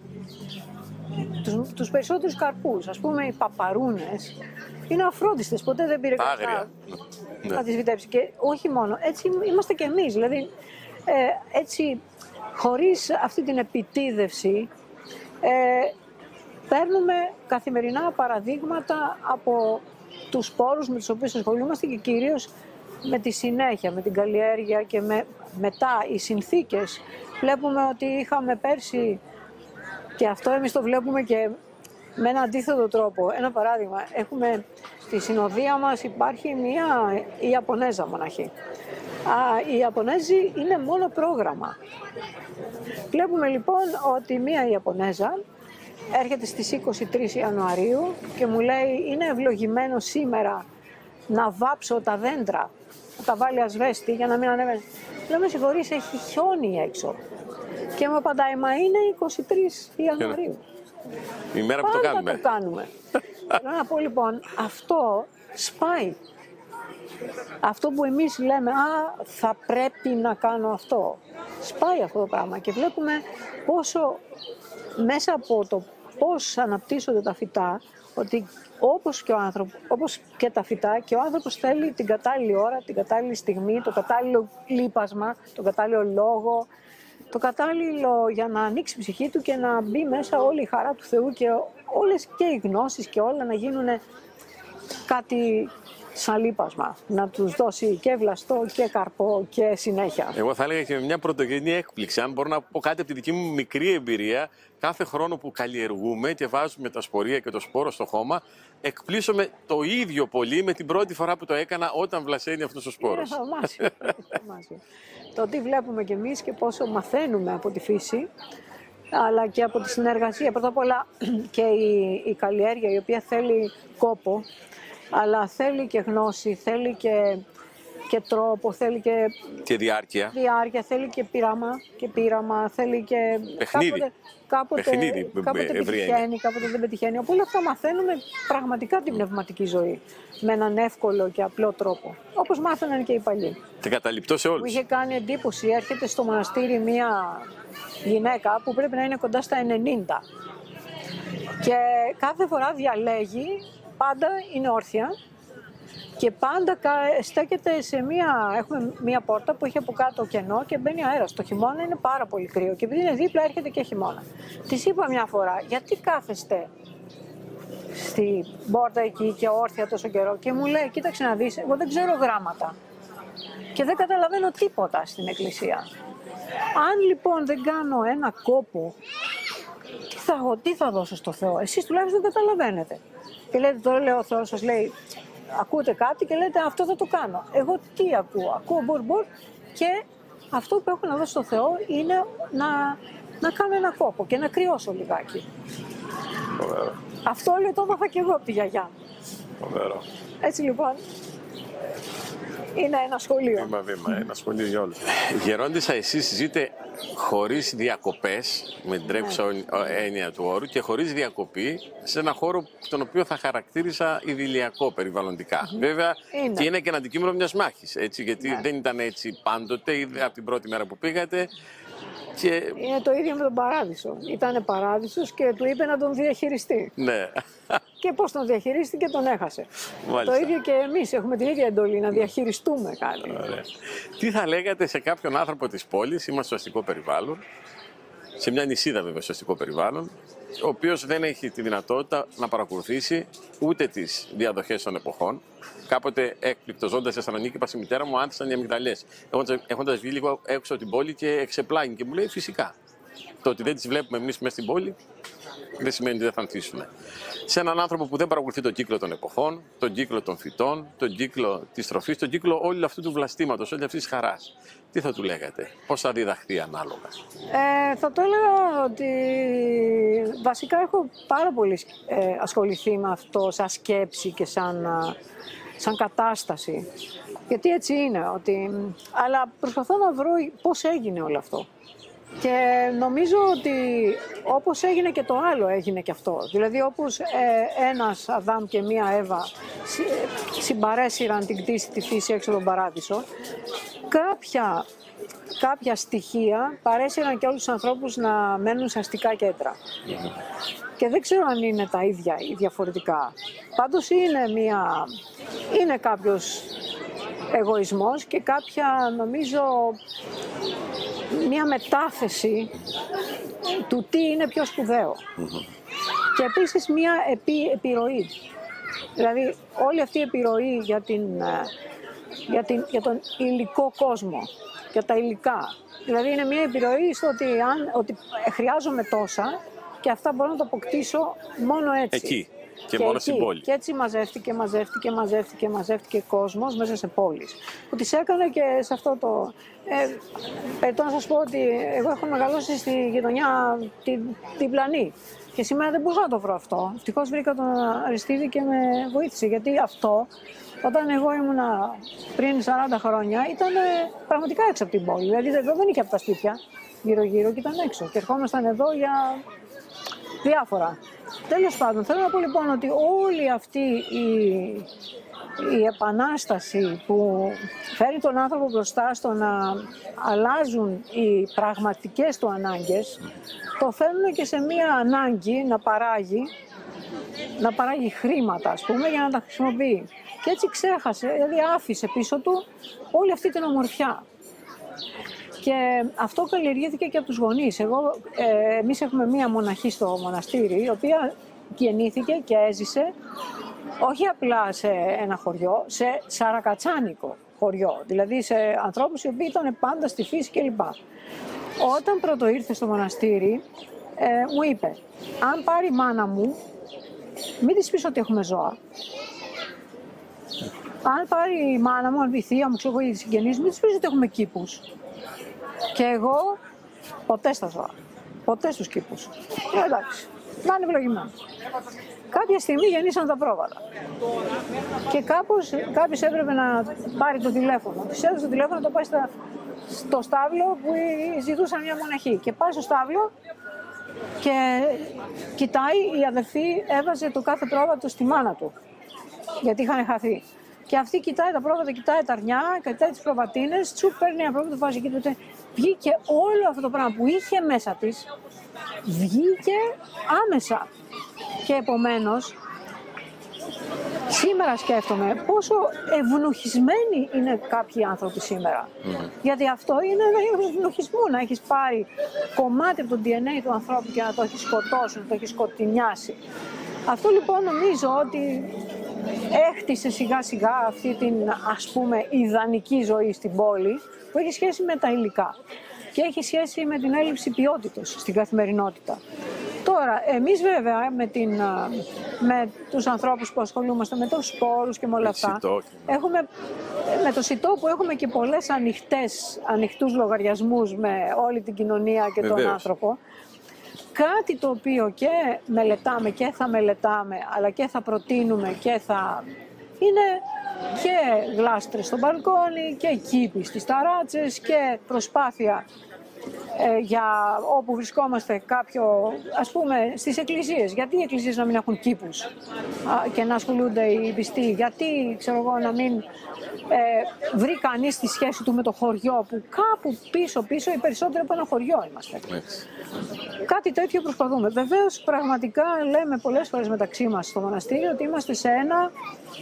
τους, τους περισσότερους καρπούς. Ας πούμε οι παπαρούνες είναι αφρόντιστες, ποτέ δεν πήρε κανένα να, να τις φυτέψει. Και όχι μόνο, έτσι είμαστε και εμείς, δηλαδή ε, έτσι χωρίς αυτή την επιτίδευση ε, παίρνουμε καθημερινά παραδείγματα από τους σπόρους με τους οποίους ασχολούμαστε και κυρίως με τη συνέχεια, με την καλλιέργεια και με, μετά οι συνθήκες. Βλέπουμε ότι είχαμε πέρσι, και αυτό εμείς το βλέπουμε και με ένα αντίθετο τρόπο. Ένα παράδειγμα, έχουμε στη συνοδεία μας υπάρχει μια Ιαπωνέζα μοναχή. Α, οι Ιαπωνέζοι είναι μόνο πρόγραμμα. Βλέπουμε λοιπόν ότι μία Ιαπωνέζα έρχεται στις είκοσι τρεις Ιανουαρίου και μου λέει είναι ευλογημένο σήμερα να βάψω τα δέντρα, να τα βάλει ασβέστη για να μην ανέβει. Λέω με συγχωρείς, έχει χιόνι έξω. Και μου απαντάει, μα είναι είκοσι τρεις Ιανουαρίου. Η μέρα που το κάνουμε. το κάνουμε. Θέλω να πω λοιπόν, αυτό σπάει. Αυτό που εμείς λέμε, α, θα πρέπει να κάνω αυτό. Σπάει αυτό το πράγμα και βλέπουμε πόσο μέσα από το πώς αναπτύσσονται τα φυτά, ότι όπως και, ο άνθρωπο, όπως και τα φυτά και ο άνθρωπος θέλει την κατάλληλη ώρα, την κατάλληλη στιγμή, το κατάλληλο λείπασμα, το κατάλληλο λόγο, το κατάλληλο για να ανοίξει η ψυχή του και να μπει μέσα όλη η χαρά του Θεού και όλες και οι γνώσεις και όλα να γίνουν κάτι σαν λείπασμα, να τους δώσει και βλαστό και καρπό και συνέχεια. Εγώ θα έλεγα και με μια πρωτογενή έκπληξη, αν μπορώ να πω κάτι από τη δική μου μικρή εμπειρία, κάθε χρόνο που καλλιεργούμε και βάζουμε τα σπορία και το σπόρο στο χώμα, εκπλήσωμαι το ίδιο πολύ με την πρώτη φορά που το έκανα όταν βλασαίνει αυτός ο σπόρος. Είναι θαυμάσιο. θαυμάσιο. Το τι βλέπουμε κι εμείς και πόσο μαθαίνουμε από τη φύση, αλλά και από τη συνεργασία. Πρώτα απ' όλα και η, η καλλιέργεια, η οποία θέλει κόπο, αλλά θέλει και γνώση, θέλει και, και τρόπο, θέλει και, και διάρκεια. διάρκεια, θέλει και πείραμα, και πείραμα, θέλει και παιχνίδι. κάποτε, κάποτε, παιχνίδι, κάποτε πετυχαίνει, κάποτε δεν πετυχαίνει. Από όλα αυτά μαθαίνουμε πραγματικά την πνευματική ζωή με έναν εύκολο και απλό τρόπο, όπως μάθαιναν και οι παλιοί. Και καταληπτό σε όλους. Μου είχε κάνει εντύπωση, έρχεται στο μοναστήρι μία γυναίκα που πρέπει να είναι κοντά στα ενενήντα και κάθε φορά διαλέγει, πάντα είναι όρθια και πάντα στέκεται σε μία, έχουμε μία πόρτα που έχει από κάτω κενό και μπαίνει αέρας. Το χειμώνα είναι πάρα πολύ κρύο και επειδή είναι δίπλα έρχεται και χειμώνα. Της είπα μια φορά, γιατί κάθεστε στη πόρτα εκεί και όρθια τόσο καιρό, και μου λέει, κοίταξε να δεις, εγώ δεν ξέρω γράμματα και δεν καταλαβαίνω τίποτα στην εκκλησία. Αν λοιπόν δεν κάνω ένα κόπο, τι θα, τι θα δώσω στο Θεό, εσείς τουλάχιστον καταλαβαίνετε. Και λέτε, τώρα λέω ο Θεός σας λέει, ακούτε κάτι και λέτε αυτό θα το κάνω. Εγώ τι ακούω, ακούω μπορ μπορ και αυτό που έχω να δώσω στο Θεό είναι να, να κάνω ένα κόπο και να κρυώσω λιγάκι. Φοβερό. Αυτό λέει το έμαθα και εγώ από τη γιαγιά. Φοβερό. Έτσι λοιπόν, είναι ένα σχολείο. Βήμα, βήμα, ένα σχολείο για όλους. Γερόντισσα, εσείς ζείτε χωρίς διακοπές, με την τρέχουσα έννοια του όρου, και χωρίς διακοπή σε ένα χώρο τον οποίο θα χαρακτήρισα ιδηλιακό περιβαλλοντικά. Mm-hmm. Βέβαια, είναι. Και είναι και ένα αντικείμενο μιας μάχης, έτσι, γιατί ναι. δεν ήταν έτσι πάντοτε, από την πρώτη μέρα που πήγατε. Και... Είναι το ίδιο με τον Παράδεισο. Ήτανε Παράδεισος και του είπε να τον διαχειριστεί. Ναι. Και πώς τον διαχειρίστηκε, τον έχασε. Μάλιστα. Το ίδιο και εμείς έχουμε την ίδια εντολή, να διαχειριστούμε κάτι. Ωραία. Τι θα λέγατε σε κάποιον άνθρωπο της πόλης, είμαστε στο αστικό περιβάλλον, σε μια νησίδα βέβαια στο αστικό περιβάλλον, ο οποίος δεν έχει τη δυνατότητα να παρακολουθήσει ούτε τις διαδοχές των εποχών. Κάποτε έκπληκτο ζώντας στη Θεσσαλονίκη, είπα στη μητέρα μου, άνθησαν οι αμυγδαλιές. Έχοντας βγει λίγο έξω από την πόλη και εξεπλάγει και μου λέει φυσικά. Το ότι δεν τις βλέπουμε εμείς μέσα στην πόλη δεν σημαίνει ότι δεν θα ανθίσουμε. Σε έναν άνθρωπο που δεν παρακολουθεί τον κύκλο των εποχών, τον κύκλο των φυτών, τον κύκλο της τροφής, τον κύκλο όλου αυτού του βλαστήματος, όλη αυτή της χαράς, τι θα του λέγατε, πώς θα διδαχθεί ανάλογα? Ε, θα το έλεγα ότι βασικά έχω πάρα πολύ ε, ασχοληθεί με αυτό σαν σκέψη και σαν, σαν κατάσταση. Γιατί έτσι είναι, ότι... αλλά προσπαθώ να βρω πώς έγινε όλο αυτό. Και νομίζω ότι όπως έγινε και το άλλο έγινε και αυτό. Δηλαδή όπως ε, ένας Αδάμ και μία Εύα συμπαρέσυραν την κτήση τη φύση έξω από τον Παράδεισο, κάποια, κάποια στοιχεία παρέσυραν και όλους τους ανθρώπους να μένουν σε αστικά κέντρα. Mm-hmm. Και δεν ξέρω αν είναι τα ίδια ή διαφορετικά. Πάντως είναι, μία, είναι κάποιος εγωισμός και κάποια, νομίζω, μια μετάθεση του τι είναι πιο σπουδαίο. Mm-hmm. Και επίσης μια επί, επιρροή. Δηλαδή όλη αυτή η επιρροή για, την, για, την, για τον υλικό κόσμο, για τα υλικά. Δηλαδή είναι μια επιρροή στο ότι, αν, ότι χρειάζομαι τόσα και αυτά μπορώ να το αποκτήσω μόνο έτσι. Εκεί. Και, και μόνο εκεί, στην πόλη. Και έτσι μαζεύτηκε, μαζεύτηκε, μαζεύτηκε, μαζεύτηκε κόσμος μέσα σε πόλεις. Που τις έκανε και σε αυτό το... Ε, πετώ να σας πω ότι εγώ έχω μεγαλώσει στη γειτονιά την διπλανή. Και σήμερα δεν μπορούσα να το βρω αυτό. Ευτυχώς βρήκα τον Αριστίδη και με βοήθησε. Γιατί αυτό, όταν εγώ ήμουνα πριν σαράντα χρόνια, ήταν πραγματικά έξω από την πόλη. Δηλαδή εδώ δεν είχε από τα σπίτια γύρω-γύρω και ήταν έξω. Και ερχόμασταν εδώ για διάφορα. Τέλος πάντων, θέλω να πω λοιπόν ότι όλη αυτή η, η επανάσταση που φέρει τον άνθρωπο μπροστά στο να αλλάζουν οι πραγματικές του ανάγκες, το φέρνουν και σε μία ανάγκη να παράγει, να παράγει χρήματα, ας πούμε, για να τα χρησιμοποιεί. Και έτσι ξέχασε, δηλαδή άφησε πίσω του όλη αυτή την ομορφιά. Και αυτό καλλιεργήθηκε και από τους γονείς. Εγώ, ε, εμείς έχουμε μία μοναχή στο μοναστήρι, η οποία γεννήθηκε και έζησε όχι απλά σε ένα χωριό, σε σαρακατσάνικο χωριό. Δηλαδή σε ανθρώπους οι οποίοι ήταν πάντα στη φύση κλπ. Όταν πρώτο ήρθε στο μοναστήρι, ε, μου είπε, αν πάρει η μάνα μου, μην της πεις ότι έχουμε ζώα. Αν πάρει η μάνα μου, αν η θεία μου, ξέρω εγώ, οι συγγενείς μου, μην της πεις ότι έχουμε κήπους. Και εγώ ποτέ στα ζώα, ποτέ στους κήπους. Ε, εντάξει, να είναι ευλογημένο. Κάποια στιγμή γεννήσαν τα πρόβατα. Και κάπως, κάποιος έπρεπε να πάρει το τηλέφωνο. Της έδωσε το τηλέφωνο να το πάει στα, στο στάβλο που ζητούσαν μια μοναχή. Και πάει στο στάβλο και κοιτάει, η αδερφή έβαζε το κάθε πρόβατο στη μάνα του. Γιατί είχαν χαθεί. Και αυτή κοιτάει τα πρόβατα, κοιτάει τα αρνιά, κοιτάει τις προβατίνες, τσου παίρνει ένα πρόβατο, βάζει εκεί. Τότε βγήκε όλο αυτό το πράγμα που είχε μέσα της, βγήκε άμεσα. Και επομένως, σήμερα σκέφτομαι πόσο ευνοχισμένοι είναι κάποιοι άνθρωποι σήμερα. Mm-hmm. Γιατί αυτό είναι ένα είδος ευνοχισμού, να έχεις πάρει κομμάτι από το ντι εν έι του ανθρώπου και να το έχεις σκοτώσει, να το έχεις σκοτεινιάσει. Αυτό λοιπόν νομίζω ότι έχτισε σιγά σιγά αυτή την, ας πούμε, ιδανική ζωή στην πόλη που έχει σχέση με τα υλικά και έχει σχέση με την έλλειψη ποιότητας στην καθημερινότητα. Τώρα, εμείς βέβαια με, την, με τους ανθρώπους που ασχολούμαστε με τους σπόρους και με όλα αυτά, έχουμε, με το σιτό που έχουμε και πολλές ανοιχτές, ανοιχτούς λογαριασμούς με όλη την κοινωνία και Βεβαίως. Τον άνθρωπο, κάτι το οποίο και μελετάμε και θα μελετάμε, αλλά και θα προτείνουμε και θα... είναι και γλάστρες στο μπαλκόνι και κήποι στις ταράτσες και προσπάθεια ε, για όπου βρισκόμαστε κάποιο, ας πούμε στις εκκλησίες. Γιατί οι εκκλησίες να μην έχουν κήπους α, και να ασχολούνται οι πιστοί? Γιατί, ξέρω εγώ, να μην ε, βρει κανείς τη σχέση του με το χωριό, που κάπου πίσω πίσω οι περισσότεροι από ένα χωριό είμαστε. Κάτι τέτοιο προσπαθούμε. Βεβαίως, πραγματικά λέμε πολλές φορές μεταξύ μας στο μοναστήριο ότι είμαστε σε ένα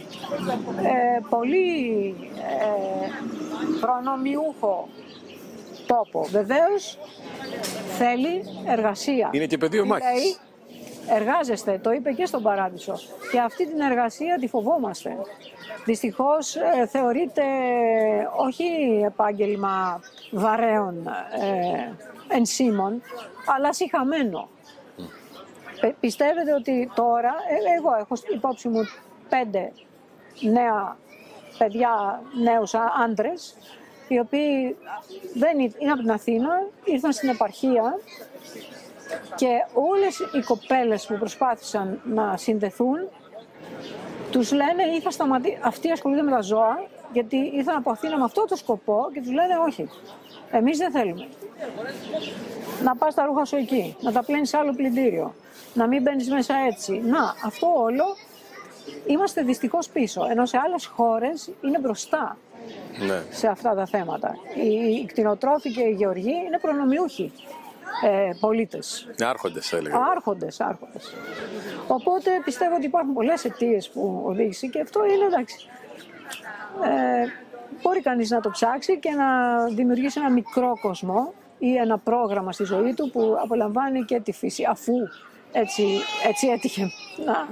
ε, πολύ ε, προνομιούχο τόπο. Βεβαίως, θέλει εργασία. Είναι και πεδίο μάχης. Εργάζεστε, το είπε και στον Παράδεισο. Και αυτή την εργασία τη φοβόμαστε. Δυστυχώς ε, θεωρείται όχι επάγγελμα βαρέων ε, ενσύμων, αλλά σιχαμένο. Mm. Πιστεύετε ότι τώρα, ε, εγώ έχω υπόψη μου πέντε νέα παιδιά, νέους άντρες, οι οποίοι δεν είναι από την Αθήνα, ήρθαν στην επαρχία και όλες οι κοπέλες που προσπάθησαν να συνδεθούν τους λένε ή θα σταματήσει, αυτοί ασχολούνται με τα ζώα, γιατί ήρθαν από Αθήνα με αυτό το σκοπό και τους λένε όχι, εμείς δεν θέλουμε. Να πας τα ρούχα σου εκεί, να τα πλένεις σε άλλο πλυντήριο, να μην μπαίνεις μέσα έτσι. Να, αυτό όλο είμαστε δυστυχώς πίσω, ενώ σε άλλες χώρες είναι μπροστά ναι. σε αυτά τα θέματα. Οι, οι κτηνοτρόφοι και οι γεωργοί είναι προνομιούχοι ε, πολίτες. Άρχοντες, θα έλεγα. Άρχοντες, άρχοντες. Οπότε πιστεύω ότι υπάρχουν πολλές αιτίες που οδήγησε και αυτό είναι εντάξει. Ε, μπορεί κανείς να το ψάξει και να δημιουργήσει ένα μικρό κόσμο ή ένα πρόγραμμα στη ζωή του που απολαμβάνει και τη φύση, αφού έτσι, έτσι έτυχε να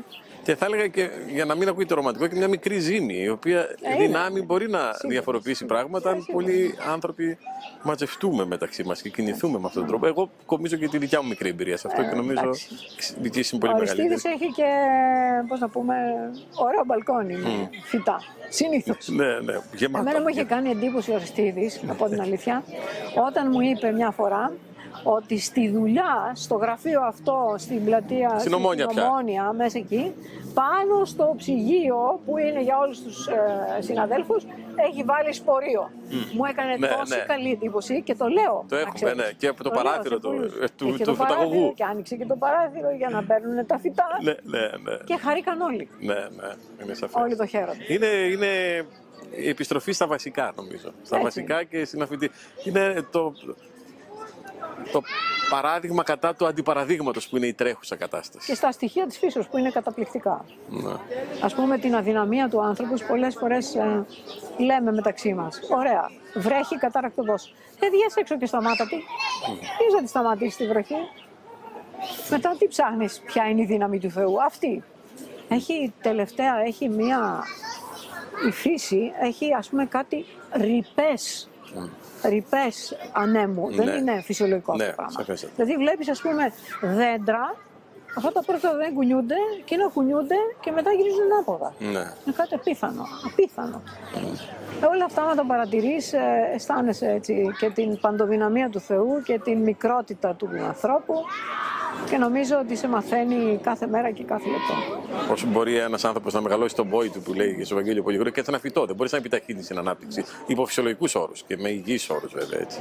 Και θα έλεγα και για να μην ακούγεται ρομαντικό και μια μικρή ζήμη, η οποία ε, δυνάμει μπορεί να σίγουρα διαφοροποιήσει σίγουρα πράγματα αν πολλοί άνθρωποι μαζευτούμε μεταξύ μας και κινηθούμε με αυτόν τον τρόπο. Εγώ κομίζω και τη δικιά μου μικρή εμπειρία σε αυτό ε, και νομίζω η δική σου είναι πολύ μεγαλύτερη. Ο Αριστίδης έχει και, πώς να πούμε, ωραίο μπαλκόνι με mm. φυτά. Συνήθως. Ναι, ναι, γεμάτο. Εμένα μου είχε κάνει εντύπωση ο Αριστίδης, να πω την αλήθεια, όταν μου είπε μια φορά ότι στη δουλειά, στο γραφείο αυτό, στην πλατεία, στην Ομόνια, στην Ομόνια μέσα εκεί, πάνω στο ψυγείο που είναι για όλους τους ε, συναδέλφους, έχει βάλει σπορείο. Mm. Μου έκανε ναι, τόση ναι. καλή εντύπωση και το λέω. Το έχουμε, ναι, και από το, το παράθυρο του, του, του, του φυταγωγού. Και άνοιξε και το παράθυρο για να παίρνουν τα φυτά. Ναι, ναι, ναι. Και χαρήκαν όλοι. Ναι, ναι, είναι σαφές. Όλοι το χαίρονται. Είναι, είναι η επιστροφή στα βασικά, νομίζω. Στα Έτσι. βασικά και στην αφιτή. Είναι το... το παράδειγμα κατά του αντιπαραδείγματος που είναι η τρέχουσα κατάσταση. Και στα στοιχεία της φύσεως που είναι καταπληκτικά. Ναι. Ας πούμε την αδυναμία του άνθρωπου πολλές φορές ε, λέμε μεταξύ μας. Ωραία, βρέχει κατάρακτο δόση. Ε, βγες έξω και σταμάτα τη. Ποιος θα τη σταματήσει τη βροχή. Μετά τι ψάχνεις, ποια είναι η δύναμη του Θεού. Αυτή. Έχει τελευταία, έχει μία... Η φύση έχει ας πούμε κάτι ρηπές. Mm. Ρηπές ανέμου, ναι. δεν είναι φυσιολογικό αυτό ναι, το πράγμα. σαφέστατα. Δηλαδή βλέπεις ας πούμε δέντρα, αυτά τα πρώτα δεν κουνιούνται και να κουνιούνται και μετά γυρίζουν ανάποδα. Ναι. Είναι κάτι απίθανο, απίθανο. Mm. Όλα αυτά να τα παρατηρείς, αισθάνεσαι έτσι και την παντοδυναμία του Θεού και την μικρότητα του ανθρώπου και νομίζω ότι σε μαθαίνει κάθε μέρα και κάθε λεπτό. Όσο μπορεί ένας άνθρωπος να μεγαλώσει τον πόη του που λέει στο Ευαγγέλιο πολύ γρήγορα και έτσι ένα φυτό, δεν μπορείς να επιταχύνεις την ανάπτυξη υπό φυσιολογικούς όρους και με υγιείς όρους βέβαια έτσι.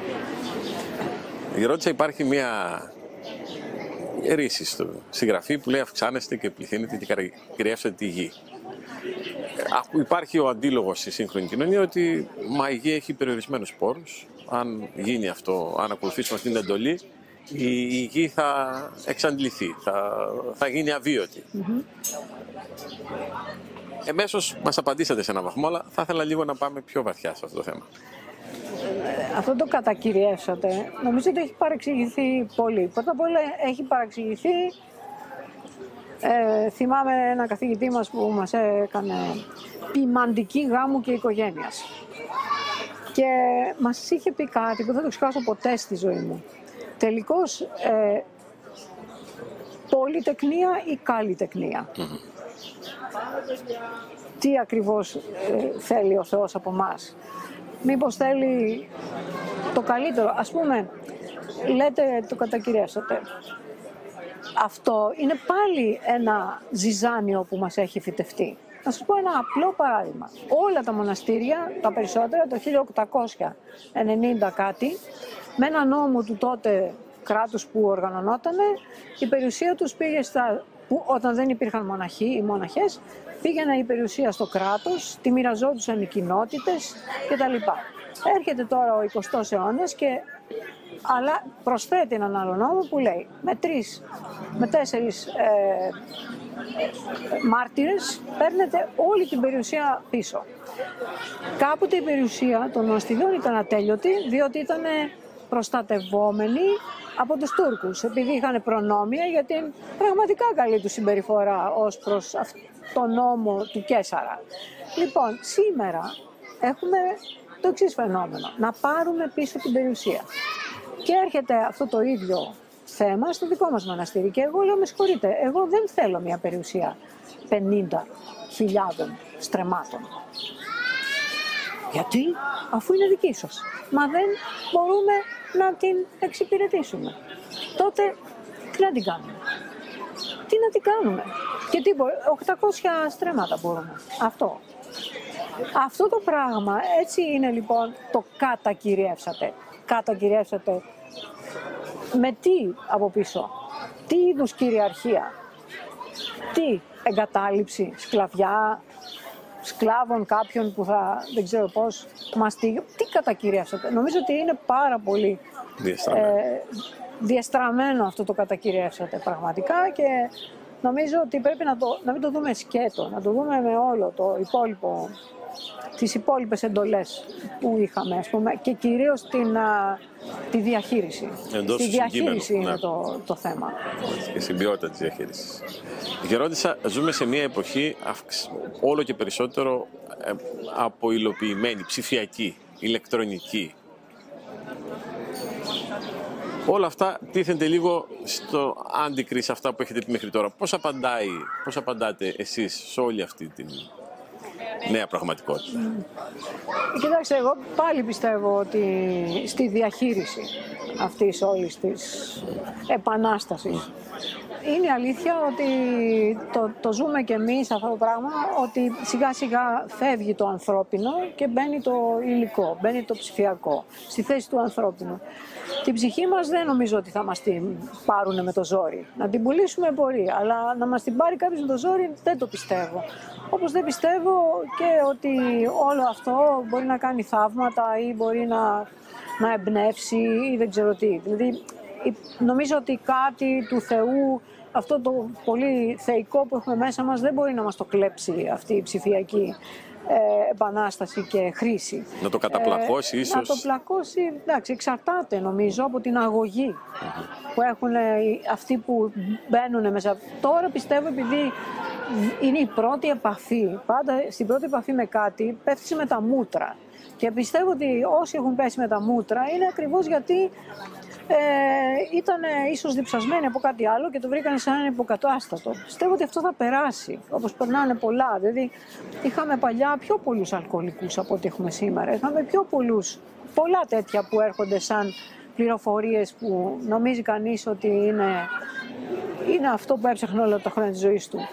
Η ερώτηση υπάρχει μια ρίση στη γραφή που λέει αυξάνεστε και πληθύνετε και κυριεύσετε τη γη. Υπάρχει ο αντίλογος στη σύγχρονη κοινωνία ότι μα η γη έχει περιορισμένους πόρους. Αν γίνει αυτό, αν ακολουθήσουμε αυτή την εντολή, η γη θα εξαντληθεί, θα, θα γίνει αβίωτη. Mm-hmm. Εμέσως μας απαντήσατε σε έναν βαθμό, αλλά θα ήθελα λίγο να πάμε πιο βαθιά σε αυτό το θέμα. Αυτό το κατακυριεύσατε, νομίζω ότι έχει παρεξηγηθεί πολύ. Πρώτα απ' όλα έχει παρεξηγηθεί, ε, θυμάμαι ένα καθηγητή μας που μας έκανε ποιμαντική γάμου και οικογένειας. Και μας είχε πει κάτι που δεν θα το ξεχάσω ποτέ στη ζωή μου. Τελικώς, ε, πολυτεκνία ή καλλιτεκνία. Mm-hmm. Τι ακριβώς ε, θέλει ο Θεός από μας. Μήπως θέλει το καλύτερο. Ας πούμε, λέτε το κατακυριεύσατε. Αυτό είναι πάλι ένα ζυζάνιο που μας έχει φυτευτεί. Να σας πω ένα απλό παράδειγμα. Όλα τα μοναστήρια, τα περισσότερα, το χίλια οκτακόσια ενενήντα κάτι, με ένα νόμο του τότε κράτους που οργανωνότανε, η περιουσία τους πήγε στα... που όταν δεν υπήρχαν μοναχοί ή μοναχές, πήγαινε η περιουσία στο κράτος, τη μοιραζόντουσαν οι κοινότητες κτλ. Έρχεται τώρα ο εικοστός αιώνας και αλλά προσθέτει έναν άλλο νόμο που λέει με τρεις, με τέσσερις ε, μάρτυρες παίρνετε όλη την περιουσία πίσω. Κάποτε η περιουσία των μοναστηριών ήταν ατέλειωτη, διότι ήταν προστατευόμενοι από τους Τούρκους, επειδή είχαν προνόμια για την πραγματικά καλή του συμπεριφορά ως προς το νόμο του Καίσαρα. Λοιπόν, σήμερα έχουμε το εξής φαινόμενο, να πάρουμε πίσω την περιουσία. Και έρχεται αυτό το ίδιο θέμα στο δικό μας μοναστήρι και εγώ λέω με συγχωρείτε, εγώ δεν θέλω μια περιουσία πενήντα χιλιάδων στρεμμάτων. Γιατί, αφού είναι δική σας, μα δεν μπορούμε να την εξυπηρετήσουμε. Τότε τι να την κάνουμε. Τι να την κάνουμε. Και τι μπορεί, οκτακόσια στρέμματα μπορούμε. Αυτό. Αυτό το πράγμα, έτσι είναι λοιπόν το κατακυριεύσατε. Κατακυριεύσατε με τι από πίσω. Τι είδους κυριαρχία. Τι εγκατάλειψη, σκλαβιά, σκλάβων κάποιον που θα, δεν ξέρω πώς, μαστίγει. Τι κατακυριεύσατε. Νομίζω ότι είναι πάρα πολύ διεστραμμένο, ε, διεστραμμένο αυτό το κατακυριεύσατε πραγματικά και νομίζω ότι πρέπει να, το, να μην το δούμε σκέτο, να το δούμε με όλο το υπόλοιπο τις υπόλοιπες εντολές που είχαμε, ας πούμε, και κυρίως την, α, τη διαχείριση. Εντός Τη του διαχείριση συγκείμενου, είναι ναι. το, το θέμα. Και στην ποιότητα της διαχείρισης. Γερόντισσα, ζούμε σε μια εποχή αυξ... όλο και περισσότερο ε, αποϊλοποιημένη, ψηφιακή, ηλεκτρονική. Όλα αυτά τίθενται λίγο στο αντικρι σε αυτά που έχετε πει μέχρι τώρα. Πώς απαντάει, πώς απαντάτε εσείς σε όλη αυτή την νέα πραγματικότητα? Κοιτάξτε, εγώ πάλι πιστεύω ότι στη διαχείριση αυτής όλης της επανάστασης. Είναι η αλήθεια ότι το, το ζούμε και εμείς αυτό το πράγμα, ότι σιγά σιγά φεύγει το ανθρώπινο και μπαίνει το υλικό, μπαίνει το ψηφιακό στη θέση του ανθρώπινου. Την ψυχή μας δεν νομίζω ότι θα μας την πάρουν με το ζόρι. Να την πουλήσουμε μπορεί, αλλά να μας την πάρει κάποιος με το ζόρι δεν το πιστεύω. Όπως δεν πιστεύω και ότι όλο αυτό μπορεί να κάνει θαύματα ή μπορεί να, να εμπνεύσει ή δεν ξέρω τι. Δηλαδή, νομίζω ότι κάτι του Θεού, αυτό το πολύ θεϊκό που έχουμε μέσα μας, δεν μπορεί να μας το κλέψει αυτή η ψηφιακή ε, επανάσταση και χρήση. Να το καταπλακώσει ε, ίσως. Να το πλακώσει, εντάξει, εξαρτάται νομίζω από την αγωγή mm-hmm. που έχουν αυτοί που μπαίνουν μέσα. Τώρα πιστεύω, επειδή είναι η πρώτη επαφή, πάντα στην πρώτη επαφή με κάτι πέφτει με τα μούτρα. Και πιστεύω ότι όσοι έχουν πέσει με τα μούτρα είναι ακριβώς γιατί Ε, ήταν ίσως διψασμένοι από κάτι άλλο και το βρήκαν σαν ένα υποκατάστατο. Πιστεύω ότι αυτό θα περάσει, όπως περνάνε πολλά. Δηλαδή, είχαμε παλιά πιο πολλούς αλκοολικούς από ό,τι έχουμε σήμερα. Είχαμε πιο πολλούς, πολλά τέτοια που έρχονται σαν πληροφορίες που νομίζει κανείς ότι είναι, είναι αυτό που έψαχνε όλα τα χρόνια της ζωής του.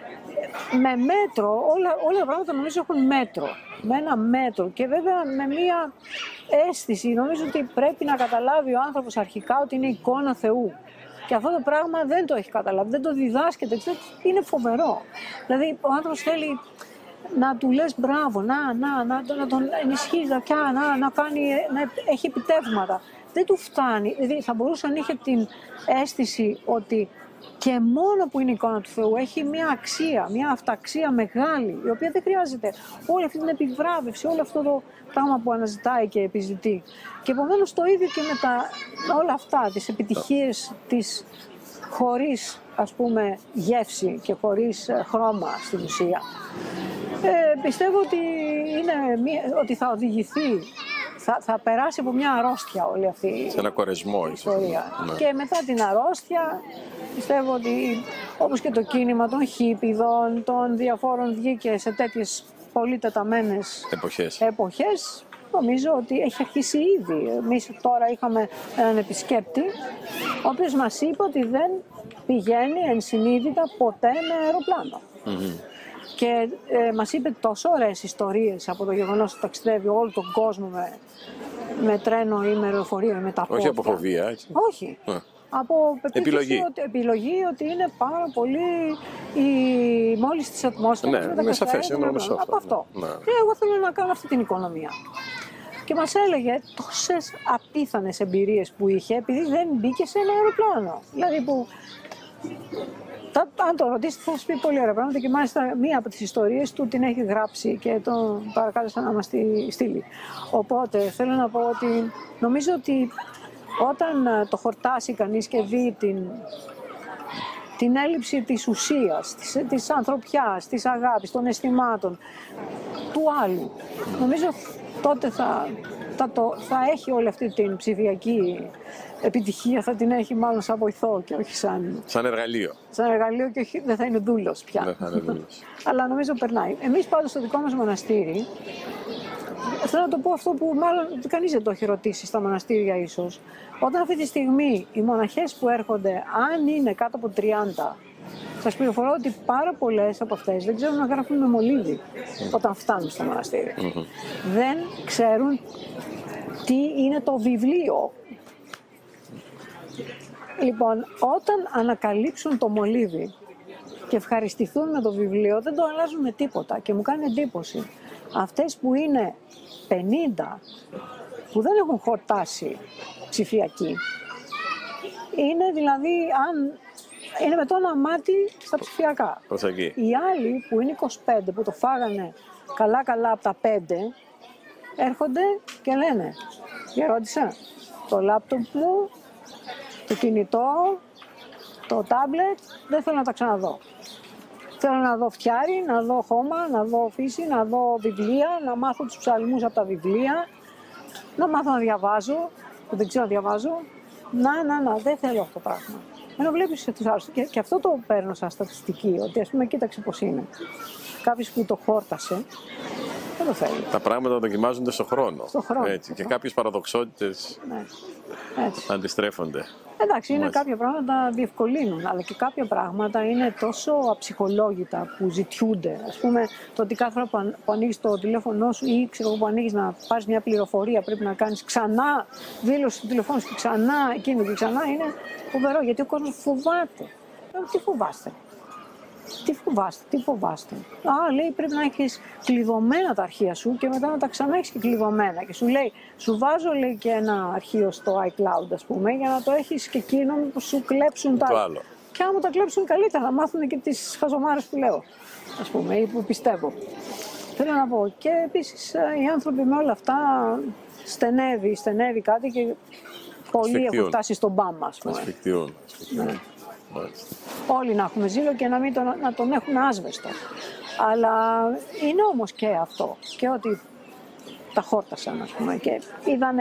Με μέτρο, όλα, όλα τα πράγματα νομίζω έχουν μέτρο. Με ένα μέτρο και βέβαια με μία αίσθηση. Νομίζω ότι πρέπει να καταλάβει ο άνθρωπος αρχικά ότι είναι εικόνα Θεού. Και αυτό το πράγμα δεν το έχει καταλάβει, δεν το διδάσκεται. Είναι φοβερό. Δηλαδή ο άνθρωπος θέλει να του λες μπράβο, να, να, να, να τον ενισχύεις, να, να, να, κάνει, να έχει επιτεύγματα. Δεν του φτάνει. Δηλαδή θα μπορούσε, αν είχε την αίσθηση ότι και μόνο που είναι η εικόνα του Θεού έχει μια αξία, μια αυταξία μεγάλη, η οποία δεν χρειάζεται όλη αυτή την επιβράβευση, όλο αυτό το πράγμα που αναζητάει και επιζητεί. Και επομένως το ίδιο και με τα, όλα αυτά, τις επιτυχίες της χωρίς, ας πούμε, γεύση και χωρίς χρώμα στην ουσία. Ε, πιστεύω ότι, είναι μια, ότι θα οδηγηθεί, θα, θα περάσει από μια αρρώστια όλη αυτή σε ένα κορεσμό, η ιστορία. Ναι. Και μετά την αρρώστια πιστεύω ότι όπως και το κίνημα των χίπηδων, των διαφόρων βγήκε σε τέτοιες πολύ τεταμένες εποχές. εποχές, νομίζω ότι έχει αρχίσει ήδη. Εμείς τώρα είχαμε έναν επισκέπτη, ο οποίος μας είπε ότι δεν πηγαίνει ενσυνείδητα ποτέ με αεροπλάνο. Mm-hmm. Και ε, μας είπε τόσο ωραίες ιστορίες από το γεγονός ότι ταξιδεύει όλο τον κόσμο με, με τρένο ή με αεροφορείο ή με τα πόδια. Όχι από φοβία, έτσι. Όχι. Yeah. Από επιλογή. Ότι, επιλογή ότι είναι πάρα πολύ η μόλις της ατμόσφαιρας. Ναι, είναι σαφές, είναι αυτό. Από αυτό. Ναι. Και εγώ θέλω να κάνω αυτή την οικονομία. Και μας έλεγε τόσες απίθανες εμπειρίες που είχε επειδή δεν μπήκε σε ένα αεροπλάνο. Δηλαδή που... Αν το ρωτήσετε θα σας πει πολύ ωραία πράγματα και μάλιστα μία από τις ιστορίες του την έχει γράψει και τον παρακάλεσα να μας τη στείλει. Οπότε θέλω να πω ότι νομίζω ότι όταν το χορτάσει κανείς και δει την, την έλλειψη της ουσίας, της, της ανθρωπιάς, της αγάπης, των αισθημάτων του άλλου, νομίζω τότε θα, θα, το, θα έχει όλη αυτή την ψηφιακή επιτυχία, θα την έχει μάλλον σαν βοηθό και όχι σαν... Σαν εργαλείο. Σαν εργαλείο και όχι, δεν θα είναι δούλος πια. Δεν θα είναι δούλος. Αλλά νομίζω περνάει. Εμείς πάντως στο δικό μας μοναστήρι, θέλω να το πω αυτό που μάλλον κανείς δεν το έχει ρωτήσει στα μοναστήρια ίσως. Όταν αυτή τη στιγμή οι μοναχές που έρχονται, αν είναι κάτω από τριάντα, σας πληροφορώ ότι πάρα πολλές από αυτές δεν ξέρουν να γράφουν με μολύβι mm. όταν φτάνουν στο μοναστήρι. Mm-hmm. Δεν ξέρουν τι είναι το βιβλίο. Λοιπόν, όταν ανακαλύψουν το μολύβι και ευχαριστηθούν με το βιβλίο, δεν το αλλάζουν με τίποτα και μου κάνει εντύπωση. Αυτές που είναι πενήντα, που δεν έχουν χορτάσει ψηφιακή, είναι δηλαδή, αν είναι με το ένα μάτι στα ψηφιακά. Οι άλλοι που είναι είκοσι πέντε, που το φάγανε καλά-καλά από τα πέντε, έρχονται και λένε, γερόντισσα, το λάπτοπ μου, το κινητό, το τάμπλετ, δεν θέλω να τα ξαναδώ. Θέλω να δω φτιάρι, να δω χώμα, να δω φύση, να δω βιβλία, να μάθω τους ψαλμούς από τα βιβλία, να μάθω να διαβάζω, που δεν ξέρω να διαβάζω. Να, να, να, δεν θέλω αυτό το πράγμα. Ενώ βλέπεις τους άλλους, και, και αυτό το παίρνω σαν στατιστική, ότι ας πούμε κοίταξε πώς είναι. Κάποιος που το χόρτασε, δεν το θέλει. Τα πράγματα δοκιμάζονται στον χρόνο. Στο χρόνο. Έτσι, και κάποιες παραδοξότητες ναι. αντιστρέφονται. Εντάξει, είναι Μάλιστα. κάποια πράγματα διευκολύνουν, αλλά και κάποια πράγματα είναι τόσο αψυχολόγητα που ζητιούνται. Ας πούμε, το ότι κάθε φορά που, που ανοίγεις το τηλέφωνό σου ή ξέρω που ανοίγεις να πάρεις μια πληροφορία, πρέπει να κάνεις ξανά δήλωση του τηλεφώνου σου και ξανά εκείνο και ξανά, είναι φοβερό, γιατί ο κόσμος φοβάται. Ε, τι φοβάστε. Τι φοβάστε, τι φοβάστε. Α, λέει πρέπει να έχεις κλειδωμένα τα αρχεία σου και μετά να τα ξανά έχεις και κλειδωμένα. Και σου λέει, σου βάζω λέει και ένα αρχείο στο iCloud, ας πούμε, για να το έχεις και εκείνο που σου κλέψουν τα άλλο. Και άμα τα κλέψουν καλύτερα, θα μάθουν και τις χαζομάρες που λέω, ας πούμε, ή που πιστεύω. Θέλω να πω. Και επίσης οι άνθρωποι με όλα αυτά στενεύει, στενεύει κάτι και πολλοί έχουν φτάσει στον μπάμα, ας πούμε. Ασφικτιούν. Ναι. Όλοι να έχουμε ζήλο και να, μην τον, να τον έχουν άσβεστο. Αλλά είναι όμως και αυτό. Και ότι τα χόρτασαν, ας πούμε. Και είδανε...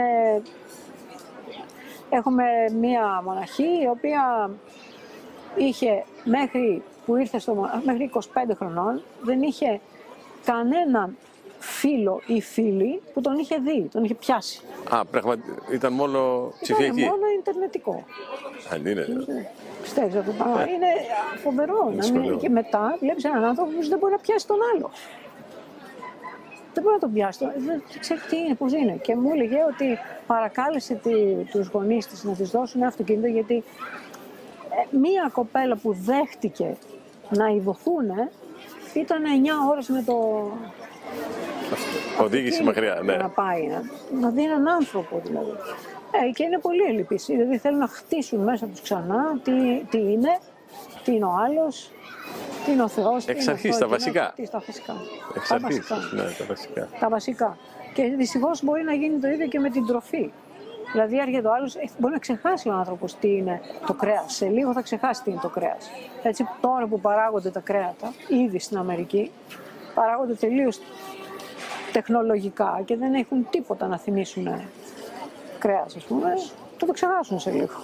Έχουμε μία μοναχή η οποία είχε μέχρι που ήρθε στο, μέχρι είκοσι πέντε χρονών, δεν είχε κανέναν φίλο ή φίλη που τον είχε δει, τον είχε πιάσει. Α, πραγματικά ήταν μόνο ψηφιακή. Ήταν μόνο ιντερνετικό. Αν είναι. Ξέρεις, αυτό το πράγμα είναι φοβερό. Να μην... Και μετά βλέπεις έναν άνθρωπο που δεν μπορεί να πιάσει τον άλλο. Δεν μπορεί να τον πιάσει. Δεν ξέρει τι είναι, πώς είναι. Και μου έλεγε ότι παρακάλεσε τη, τους γονείς της να της δώσουν αυτοκίνητο, γιατί ε, μία κοπέλα που δέχτηκε να ειδωθούν ήταν εννιά ώρες με το... Οδήγηση μακριά, ναι. Να πάει, να, να δει έναν άνθρωπο δηλαδή. Ε, και είναι πολύ ελλειπής, δηλαδή θέλουν να χτίσουν μέσα τους ξανά τι, τι είναι, τι είναι ο άλλος, τι είναι ο Θεός. Εξ αρχής, τα βασικά. Τι, τα βασικά. Εξ αρχής, ναι, τα βασικά. Τα βασικά. Και δυστυχώς μπορεί να γίνει το ίδιο και με την τροφή. Δηλαδή έρχεται ο άλλος, μπορεί να ξεχάσει ο άνθρωπος τι είναι το κρέας. Σε λίγο θα ξεχάσει τι είναι το κρέας. Έτσι τώρα που παράγονται τα κρέατα, ήδη στην Αμερική, παράγονται τελείως τεχνολογικά και δεν έχουν τίποτα να θυμίσουν κρέας, ας πούμε, θα το ξεχάσουν σε λίγο.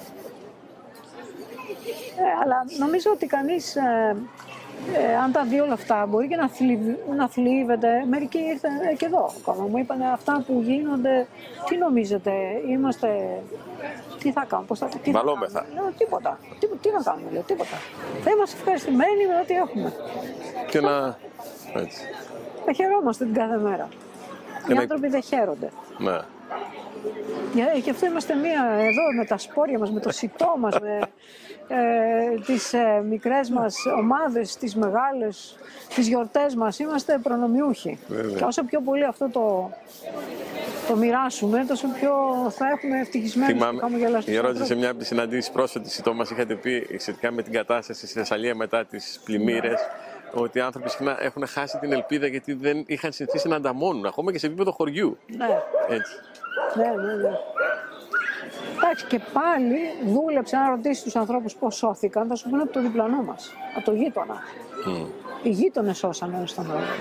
Ε, αλλά νομίζω ότι κανείς, ε, ε, αν τα δει όλα αυτά, μπορεί και να, θλιβ, να θλίβεται. Μερικοί ήρθαν ε, και εδώ ακόμα, μου είπαν αυτά που γίνονται, τι νομίζετε, είμαστε, τι θα κάνουμε, πώς θα, τι θα κάνουμε. Λέω, τίποτα, τι, τι να κάνουμε, λέω, τίποτα. Θα είμαστε ευχαριστημένοι με ό,τι έχουμε. Και να... έτσι. Θα χαιρόμαστε την κάθε μέρα. Οι άνθρωποι δεν χαίρονται. Ναι. Yeah, και αυτό είμαστε μία εδώ με τα σπόρια μας, με το σιτό μας, με ε, τις ε, μικρές μας ομάδες, τις μεγάλες, τις γιορτές μας. Είμαστε προνομιούχοι. Βέβαια. Και όσο πιο πολύ αυτό το, το μοιράσουμε, τόσο πιο θα έχουμε ευτυχισμένους και χαμογελαστούς. Η ερώτηση σε μια από τις συναντήσεις πρόσφατη σιτό μας είχατε πει σχετικά με την κατάσταση στη Θεσσαλία μετά τις πλημμύρες. Yeah. Ότι οι άνθρωποι συχνά έχουν χάσει την ελπίδα γιατί δεν είχαν συνηθίσει να ανταμώνουν, ακόμα και σε επίπεδο χωριού. Ναι. Έτσι. Ναι, ναι, ναι. Εντάξει, και πάλι δούλεψε να ρωτήσει τους ανθρώπους πώς σώθηκαν, θα σου πούνε από το διπλανό μας, από το γείτονα. Mm. Οι γείτονες σώσανε όλους τον άλλο.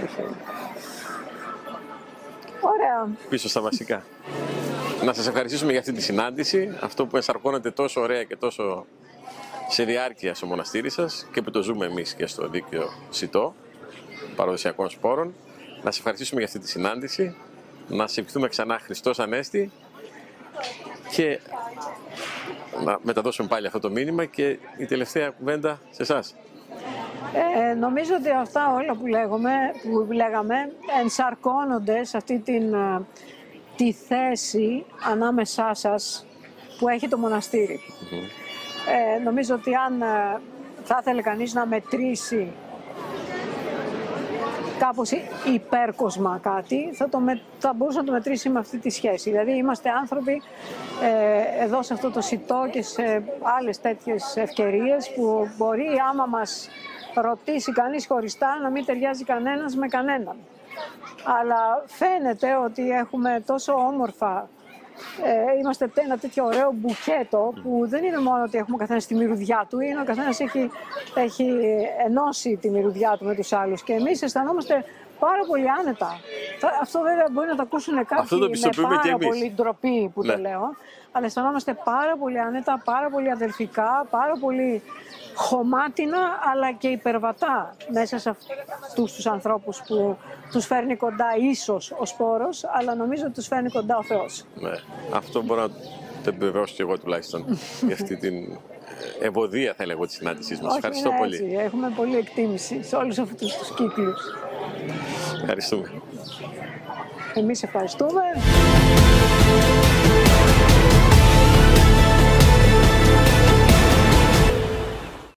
Ωραία. Πίσω στα βασικά. Να σας ευχαριστήσουμε για αυτή τη συνάντηση, αυτό που ενσαρκώνεται τόσο ωραία και τόσο σε διάρκεια στο μοναστήρι σας και που το ζούμε εμείς και στο δίκτυο σιτό παραδοσιακών σπόρων. Να σας ευχαριστήσουμε για αυτή τη συνάντηση. Να σε ευχηθούμε ξανά Χριστός Ανέστη και να μεταδώσουμε πάλι αυτό το μήνυμα και η τελευταία κουβέντα σε εσάς. Ε, νομίζω ότι αυτά όλα που, λέγουμε, που λέγαμε ενσαρκώνονται σε αυτή την, τη θέση ανάμεσά σας που έχει το μοναστήρι. Mm-hmm. ε, νομίζω ότι αν θα ήθελε κανείς να μετρήσει κάπως υπέρκοσμα κάτι, θα, το με, θα μπορούσε να το μετρήσει με αυτή τη σχέση. Δηλαδή είμαστε άνθρωποι ε, εδώ σε αυτό το σιτό και σε άλλες τέτοιες ευκαιρίες που μπορεί άμα μας ρωτήσει κανείς χωριστά να μην ταιριάζει κανένας με κανέναν. Αλλά φαίνεται ότι έχουμε τόσο όμορφα, ε, είμαστε ένα τέτοιο ωραίο μπουκέτο που δεν είναι μόνο ότι έχουμε ο καθένας τη μυρωδιά του, είναι ο καθένας έχει, έχει ενώσει τη μυρωδιά του με τους άλλους και εμείς αισθανόμαστε πάρα πολύ άνετα. Αυτό βέβαια μπορεί να το ακούσουν κάποιοι με πάρα πολύ ντροπή που ναι. το λέω, αλλά αισθανόμαστε πάρα πολύ άνετα, πάρα πολύ αδελφικά, πάρα πολύ χωμάτινα αλλά και υπερβατά μέσα σε αυτούς τους ανθρώπους που τους φέρνει κοντά ίσως ο σπόρος, αλλά νομίζω ότι τους φέρνει κοντά ο Θεός. Ναι, αυτό μπορώ να το επιβεβαιώσω και εγώ τουλάχιστον για αυτή την ευωδία θα έλεγα της συνάντησής μας. Ευχαριστώ είναι πολύ. Έτσι. Έχουμε πολύ εκτίμηση σε όλους αυτούς τους κύκλους. Ευχαριστούμε. Εμείς ευχαριστούμε.